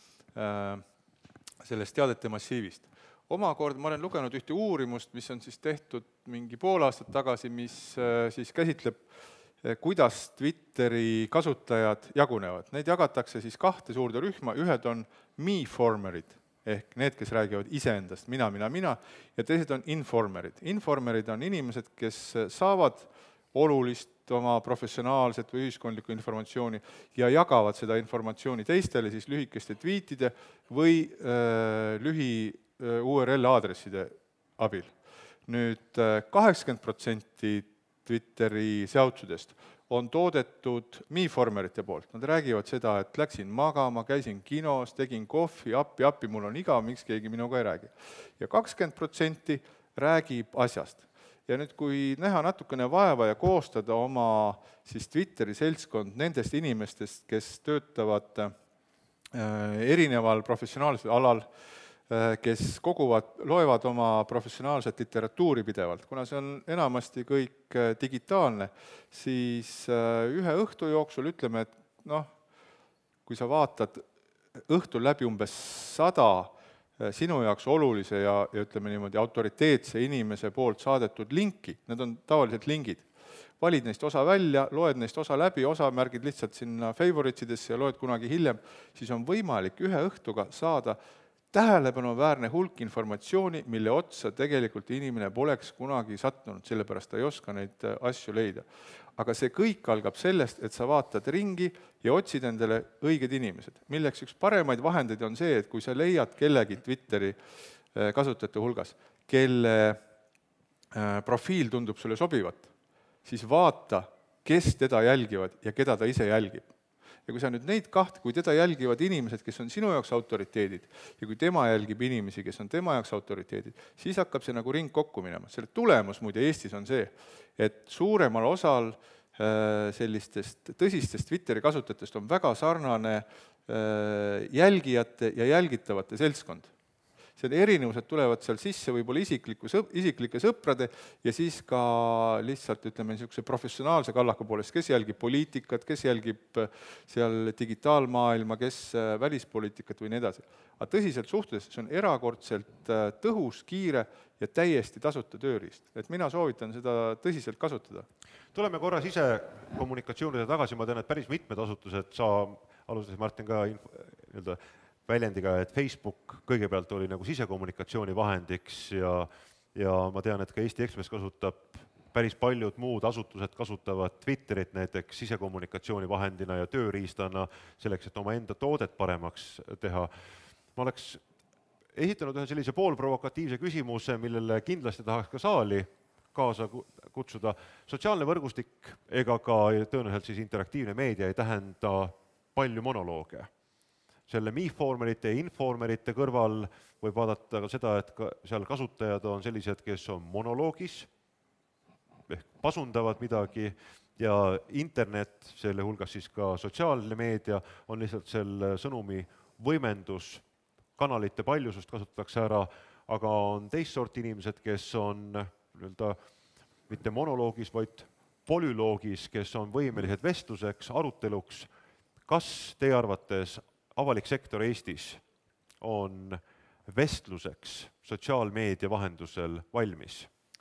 sellest teadete massiivist. Omakord ma olen lugenud ühte uurimust, mis on siis tehtud mingi pool aastat tagasi, mis siis käsitleb, kuidas Twitteri kasutajad jagunevad. Neid jagatakse siis kahte suurde rühma, ühed on me-formerid, ehk need, kes räägivad iseendast, mina, mina, mina, ja teised on informerid. Informerid on inimesed, kes saavad olulist oma professionaalset või ühiskondlikku informatsiooni ja jagavad seda informatsiooni teistele siis lühikeste tweetide või äh, lühi U R L-aadresside abil. Nüüd kaheksakümmend protsenti Twitteri seotsudest on toodetud me-formerite poolt. Nad räägivad seda, et läksin magama, käisin kinos, tegin kohvi, appi, appi, mul on igav, miks keegi minuga ei räägi. Ja kakskümmend protsenti räägib asjast. Ja nüüd, kui näha natukene vaeva ja koostada oma siis Twitteri seltskond nendest inimestest, kes töötavad erineval professionaalsel alal, kes koguvad, loevad oma professionaalset literatuuri pidevalt. Kuna see on enamasti kõik digitaalne, siis ühe õhtu jooksul ütleme, et noh, kui sa vaatad õhtul läbi umbes sada sinu jaoks olulise ja, ja ütleme niimoodi autoriteetse inimese poolt saadetud linki, need on tavaliselt lingid, valid neist osa välja, loed neist osa läbi, osa märgid lihtsalt sinna favoritsidesse ja loed kunagi hiljem, siis on võimalik ühe õhtuga saada tähelepanuväärne hulk informatsiooni, mille otsa tegelikult inimene poleks kunagi sattunud, sellepärast ta ei oska neid asju leida. Aga see kõik algab sellest, et sa vaatad ringi ja otsid endale õiged inimesed. Milleks üks paremaid vahendeid on see, et kui sa leiad kellegi Twitteri kasutajate hulgas, kelle profiil tundub sulle sobivat, siis vaata, kes teda jälgivad ja keda ta ise jälgib. ja kui sa nüüd neid kahte, kui teda jälgivad inimesed, kes on sinu jaoks autoriteedid ja kui tema jälgib inimesi, kes on tema jaoks autoriteedid, siis hakkab see nagu ring kokku minema. Selle tulemus muide Eestis on see, et suuremal osal sellistest tõsistest Twitteri kasutajatest on väga sarnane jälgijate ja jälgitavate seltskond. See erinevused tulevad seal sisse võib-olla isiklike sõprade ja siis ka lihtsalt, ütleme, niisuguse professionaalse kallaku poolest, kes jälgib poliitikat, kes jälgib seal digitaalmaailma, kes välispoliitikat või nii edasi. Aga tõsiselt suhtudes, see on erakordselt tõhus, kiire ja täiesti tasuta tööriist. Et mina soovitan seda tõsiselt kasutada. Tuleme korra sise kommunikatsioonide tagasi, ma tean, et päris mitmed asutused, sa alustasid Martin ka nii-öelda väljendiga, et Facebook kõigepealt oli nagu sisekommunikatsiooni vahendiks ja, ja ma tean, et ka Eesti Ekspress kasutab, päris paljud muud asutused kasutavad Twitterit näiteks sisekommunikatsiooni vahendina ja tööriistana selleks, et oma enda toodet paremaks teha. Ma oleks esitanud ühe sellise poolprovokatiivse küsimuse, millele kindlasti tahaks ka saali kaasa kutsuda. Sotsiaalne võrgustik ega ka tõenäoliselt siis interaktiivne meedia ei tähenda palju monolooge. Selle me-formerite ja informerite kõrval võib vaadata ka seda, et ka seal kasutajad on sellised, kes on monoloogis, ehk pasundavad midagi ja internet, selle hulgas siis ka sotsiaalne meedia, on lihtsalt selle sõnumi võimendus, kanalite paljusust kasutatakse ära, aga on teist sorti inimesed, kes on nii-öelda mitte monoloogis, vaid polüloogis, kes on võimelised vestluseks, aruteluks. Kas teie arvates avalik sektor Eestis on vestluseks sotsiaalmeedia vahendusel valmis?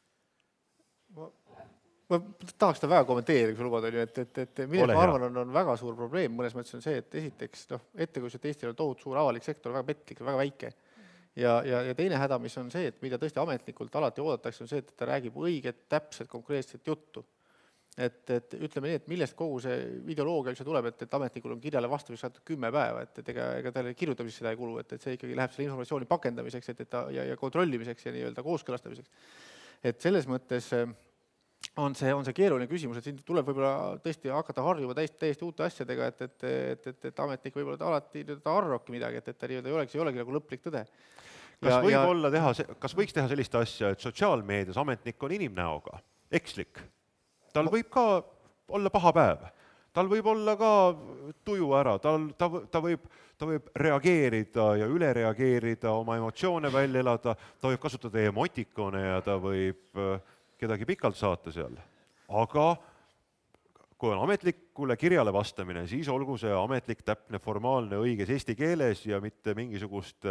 Ma, ma tahaks seda väga kommenteerida, kui sa lubad, et, et, et milles ma arvan, on, on väga suur probleem. Mõnes mõttes on see, et esiteks noh, ettekujutuse, et Eestil on tohutu suur avalik sektor, väga petlik ja väga väike. Ja, ja, ja teine häda, mis on see, et mida tõesti ametnikult alati oodatakse, on see, et ta räägib õiget, täpset, konkreetset juttu. Et, et ütleme nii, et millest kogu see ideoloogia üldse tuleb, et, et ametnikul on kirjale vastuseks saadud kümme päeva, et, et ega, ega talle kirjutamiseks seda ei kulu, et, et see ikkagi läheb selle informatsiooni pakendamiseks et, et ta, ja, ja kontrollimiseks ja nii-öelda kooskõlastamiseks. Et selles mõttes on see, on see keeruline küsimus, et siin tuleb võib-olla tõesti hakata harjuma täiesti, täiesti uute asjadega, et, et, et, et, et ametnik võib-olla alati ta arvabki midagi, et, et ta nii-öelda ei olegi, ei olegi nagu lõplik tõde. Kas, võib ja, olla teha, kas võiks teha sellist asja, et sotsiaalmeedias ametnik on inimnäoga, ekslik? Tal võib ka olla paha päev, tal võib olla ka tuju ära, tal, ta, ta, võib, ta võib reageerida ja üle reageerida, oma emotsioone välja elada, ta võib kasutada emotikone ja ta võib kedagi pikalt saata seal. Aga kui on ametlikule kirjale vastamine, siis olgu see ametlik, täpne, formaalne, õiges eesti keeles ja mitte mingisugust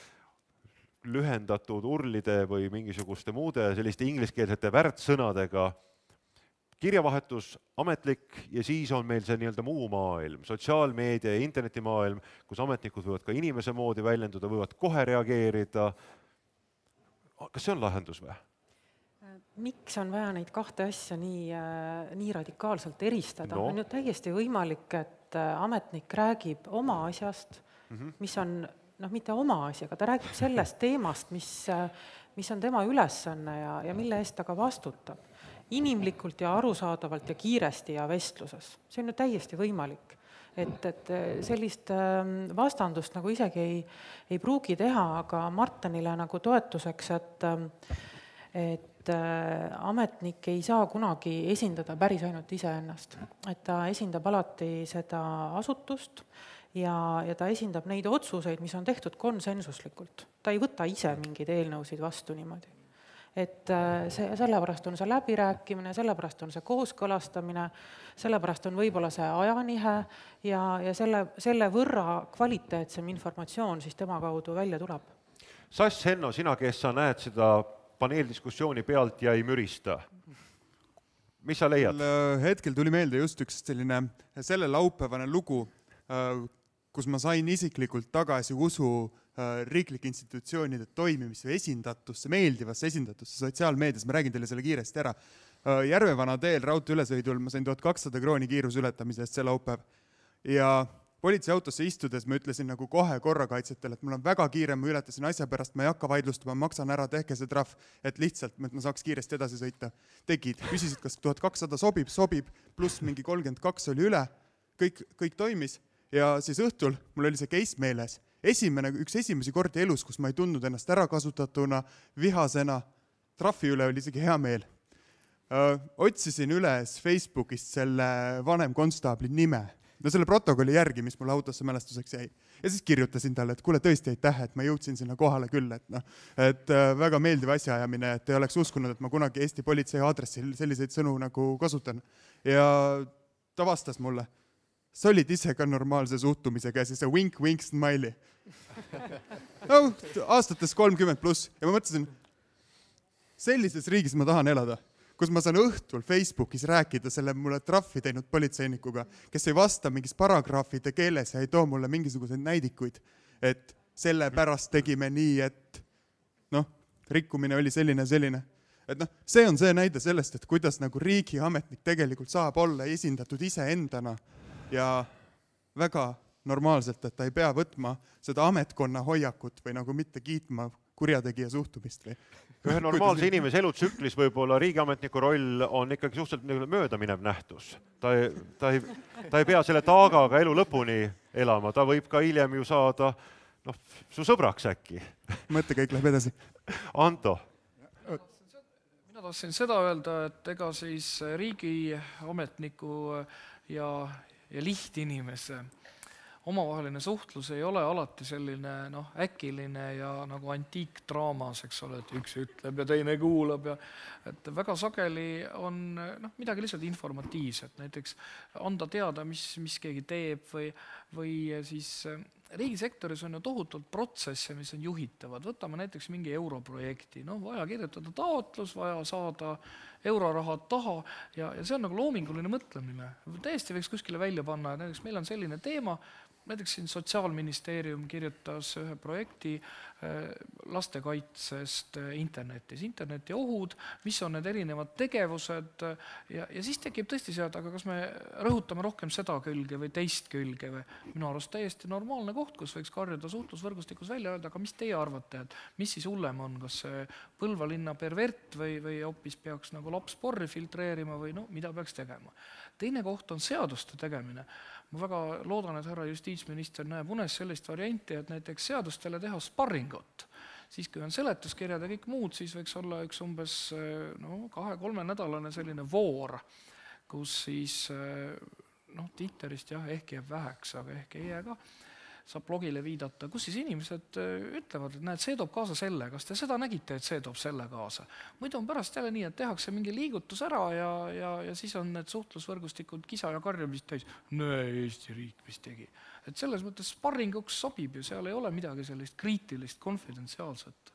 lühendatud urlide või mingisuguste muude selliste ingliskeelsete värtsõnadega. Kirjavahetus ametlik ja siis on meil see nii-öelda muu maailm, sotsiaalmeedia ja internetimaailm, kus ametnikud võivad ka inimese moodi väljenduda, võivad kohe reageerida. Kas see on lahendus või? Miks on vaja neid kahte asja nii, nii radikaalselt eristada? No. On ju täiesti võimalik, et ametnik räägib oma asjast, mm-hmm. mis on noh, mitte oma asjaga, ta räägib sellest teemast, mis, mis on tema ülesanne ja, ja mille eest ta ka vastutab. Inimlikult ja arusaadavalt ja kiiresti ja vestluses. See on ju täiesti võimalik. Et, et sellist vastandust nagu isegi ei, ei pruugi teha, aga Martinile nagu toetuseks, et, et ametnik ei saa kunagi esindada päris ainult iseennast. Et ta esindab alati seda asutust ja, ja ta esindab neid otsuseid, mis on tehtud konsensuslikult. Ta ei võta ise mingeid eelnõusid vastu niimoodi. Et see, sellepärast on see läbirääkimine, sellepärast on see kooskõlastamine, sellepärast on võib-olla see ajanihe ja, ja selle, selle võrra kvaliteetsem informatsioon siis tema kaudu välja tuleb. Sass Henno, sina, kes sa näed seda paneeldiskussiooni pealt ja ei mürista. Mis sa leiad? Hetkel tuli meelde just üks selline selle laupäevane lugu, kus ma sain isiklikult tagasi usu riiklike institutsioonide toimimisse või esindatusse, meeldivasse esindatusse sotsiaalmeedias, ma räägin teile selle kiiresti ära. Järvevana teel raudtee ülesõidul ma sain tuhat kakssada krooni kiirus ületamise eest see laupäev. Ja politseiautosse istudes ma ütlesin nagu kohe korrakaitsetele, et mul on väga kiire, ma ületasin asja pärast, ma ei hakka vaidlustama, maksan ära, tehke see trahv, et lihtsalt et ma saaks kiiresti edasi sõita. Tegid, küsisid, kas tuhat kakssada sobib, sobib, pluss mingi kolmkümmend kaks oli üle. kõik, kõik toimis ja siis õhtul mul oli see case meeles. Esimene, üks esimesi kordi elus, kus ma ei tundnud ennast ära kasutatuna, vihasena, trahvi üle oli isegi hea meel. Öö, otsisin üles Facebookist selle vanem konstaabli nime. No selle protokolli järgi, mis mulle autosse mälestuseks jäi. Ja siis kirjutasin talle, et kuule tõesti aitäh, et ma jõudsin sinna kohale küll, et, no, et väga meeldiv asjaajamine, et ei oleks uskunud, et ma kunagi Eesti politsei aadressil selliseid sõnu nagu kasutan. Ja ta vastas mulle, sa olid ise ka normaalse suhtumisega ja siis see wink-wink smiley. No, aastates kolmkümmend pluss ja ma mõtlesin, sellises riigis ma tahan elada, kus ma saan õhtul Facebookis rääkida selle mulle trahvi teinud politseinikuga, kes ei vasta mingis paragraafide keeles ja ei too mulle mingisuguseid näidikuid, et selle pärast tegime nii, et noh, rikkumine oli selline selline. Et noh, see on see näide sellest, et kuidas nagu riigiametnik tegelikult saab olla esindatud ise endana ja väga normaalselt, et ta ei pea võtma seda ametkonna hoiakut või nagu mitte kiitma kurjategija suhtumist või ühe normaalse inimese elutsüklis võib-olla riigiametniku roll on ikkagi suhteliselt mööda minev nähtus. Ta ei, ta, ei, ta ei pea selle taagaga elu lõpuni elama, ta võib ka hiljem ju saada noh, su sõbraks äkki. Mõttekäik läheb edasi. Anto. Mina tahtsin seda öelda, et ega siis riigiametniku ja, ja lihtinimese omavaheline suhtlus ei ole alati selline noh, äkiline ja nagu antiikdraamas, eks ole, et üks ütleb ja teine kuulab ja et väga sageli on noh, midagi lihtsalt informatiivset, näiteks anda teada, mis, mis keegi teeb või, või siis riigisektoris on ju tohutult protsesse, mis on juhitavad. Võtame näiteks mingi europrojekti, no vaja kirjutada taotlus, vaja saada eurorahad taha ja, ja see on nagu loominguline mõtlemine. Täiesti võiks kuskile välja panna, et näiteks meil on selline teema, näiteks siin Sotsiaalministeerium kirjutas ühe projekti lastekaitsest internetis, interneti ohud, mis on need erinevad tegevused ja, ja siis tekib tõesti sealt, aga kas me rõhutame rohkem seda külge või teist külge või minu arust täiesti normaalne koht, kus võiks karjuda suhtlusvõrgustikus välja öelda, aga mis teie arvate, et mis siis hullem on, kas see Põlva linna pervert või, või hoopis peaks nagu laps porri filtreerima või no, mida peaks tegema. Teine koht on seaduste tegemine. Ma väga loodan, et härra justiitsminister näeb unes sellist varianti, et näiteks seadustele teha sparringut. Siis kui on seletuskirjad ja kõik muud, siis võiks olla üks umbes no, kahe-kolme nädalane selline voor, kus siis noh, Twitterist jah, ehk jääb väheks, aga ehk ei jää ka, saab blogile viidata, kus siis inimesed ütlevad, et näed, see toob kaasa selle, kas te seda nägite, et see toob selle kaasa. Muidu on pärast jälle nii, et tehakse mingi liigutus ära ja, ja, ja siis on need suhtlusvõrgustikud kisa ja karjumist täis. Näe, Eesti riik, mis tegi. Et selles mõttes sparringuks sobib ju, seal ei ole midagi sellist kriitilist, konfidentsiaalset.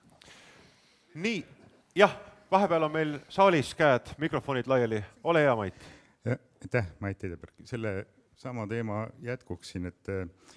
Nii, jah, vahepeal on meil saalis käed, mikrofonid laiali. Ole hea, Mait. Aitäh, Mait Heideberg. Selle sama teema jätkuksin, et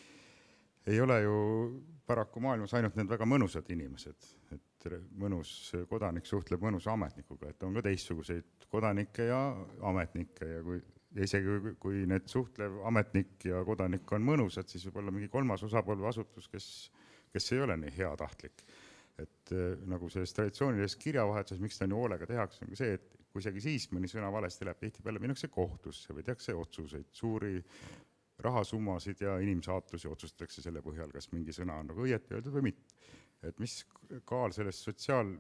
ei ole ju paraku maailmas ainult need väga mõnusad inimesed, et mõnus kodanik suhtleb mõnusa ametnikuga, et on ka teistsuguseid kodanikke ja ametnikke ja kui ja isegi kui need suhtlev ametnik ja kodanik on mõnusad, siis võib olla mingi kolmas osapool või asutus, kes, kes ei ole nii hea tahtlik. Et nagu selles traditsioonilises kirjavahetuses, miks ta nii hoolega tehakse, on see, et kui isegi siis mõni sõna valesti läheb, tihtipeale minnakse kohtusse või tehakse otsuseid, suuri rahasummasid ja inimsaatusi otsustatakse selle põhjal, kas mingi sõna on nagu õieti öeldud või mitte. Et mis kaal selles sotsiaal,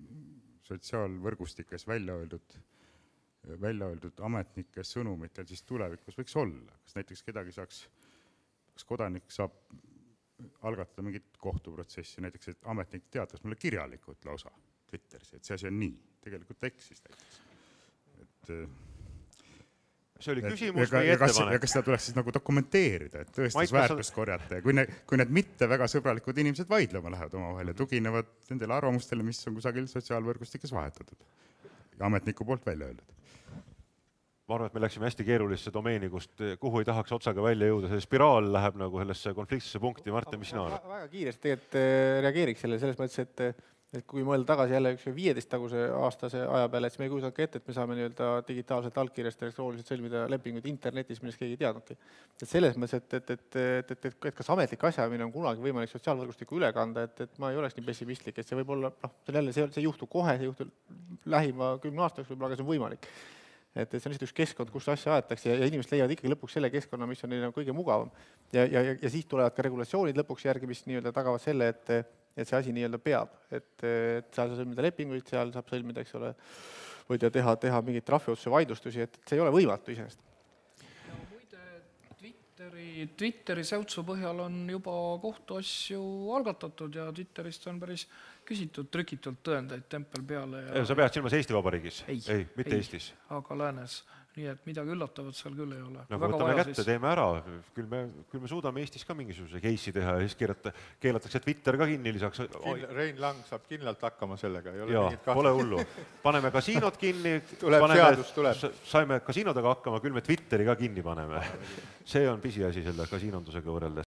sotsiaalvõrgustikes välja öeldud, välja öeldud ametnike sõnumitel siis tulevikus võiks olla. Kas näiteks kedagi saaks, kas kodanik saab algatada mingit kohtuprotsessi, näiteks et ametnik teatas mulle kirjalikult lausa Twitteris, et see asi on nii, tegelikult eksis näiteks. Et see oli küsimus ja, või ja kas, ettepanek? Ja kas seda tuleks siis nagu dokumenteerida, et tõestus väärtust korjata ja kui, ne, kui need mitte väga sõbralikud inimesed vaidlema lähevad omavahel ja tuginevad nendele arvamustele, mis on kusagil sotsiaalvõrgustikes vahetatud ja ametniku poolt välja öeldud. Ma arvan, et me läksime hästi keerulisse domeeni, kust kuhu ei tahaks otsaga välja jõuda. See spiraal läheb nagu sellesse konfliktsesse punkti. Martin, mis sina oled? Väga kiiresti tegelikult reageeriks selle selles mõttes, et et kui mõelda tagasi jälle üks viieteist taguse aastase aja peale, et siis me ei kujuta ka ette, et me saame nii-öelda digitaalselt allkirjast elektrooniliselt sõlmida lepinguid internetis, millest keegi ei teadnudki. Et selles mõttes, et, et, et, et, et, et, et kas ametlik asjaamine on kunagi võimalik sotsiaalvõrgustikku üle kanda, et, et ma ei oleks nii pessimistlik, et see võib olla, noh, see, jälle, see, see juhtub kohe, see juhtub lähima kümne aastaks võib-olla, aga see on võimalik. et see on lihtsalt üks keskkond, kus asja aetakse ja inimesed leiavad ikkagi lõpuks selle keskkonna, mis on neile kõige mugavam. Ja, ja, ja, ja siis tulevad ka regulatsioonid lõpuks järgi, mis nii-öelda tagavad selle, et, et see asi nii-öelda peab. Et, et seal saab sõlmida lepinguid, seal saab sõlmida, eks ole, või teha, teha mingit trahviotsuse vaidlustusi, et see ei ole võimatu iseenesest. Ja muide, Twitteri, Twitteri säutsu põhjal on juba kohtuasju algatatud ja Twitterist on päris küsitud trükitult tõendeid tempel peale. Ja... Sa pead silmas Eesti Vabariigis? Ei, ei, mitte ei, Eestis. Aga läänes. Nii et midagi üllatavat seal küll ei ole. Nagu võtame kätte, siis... teeme ära. Küll me, küll me suudame Eestis ka mingisuguse case'i teha ja siis keerata, keelatakse Twitter ka kinni lisaks. Rein Lang saab kindlalt hakkama sellega. Ei ole Jaa, pole hullu. Paneme kasiinod kinni. Tuleb paneme, seadus, tuleb. Saime kasiinodega hakkama, küll me Twitteri ka kinni paneme. See on pisiasi selle kasiinondusega võrreldes.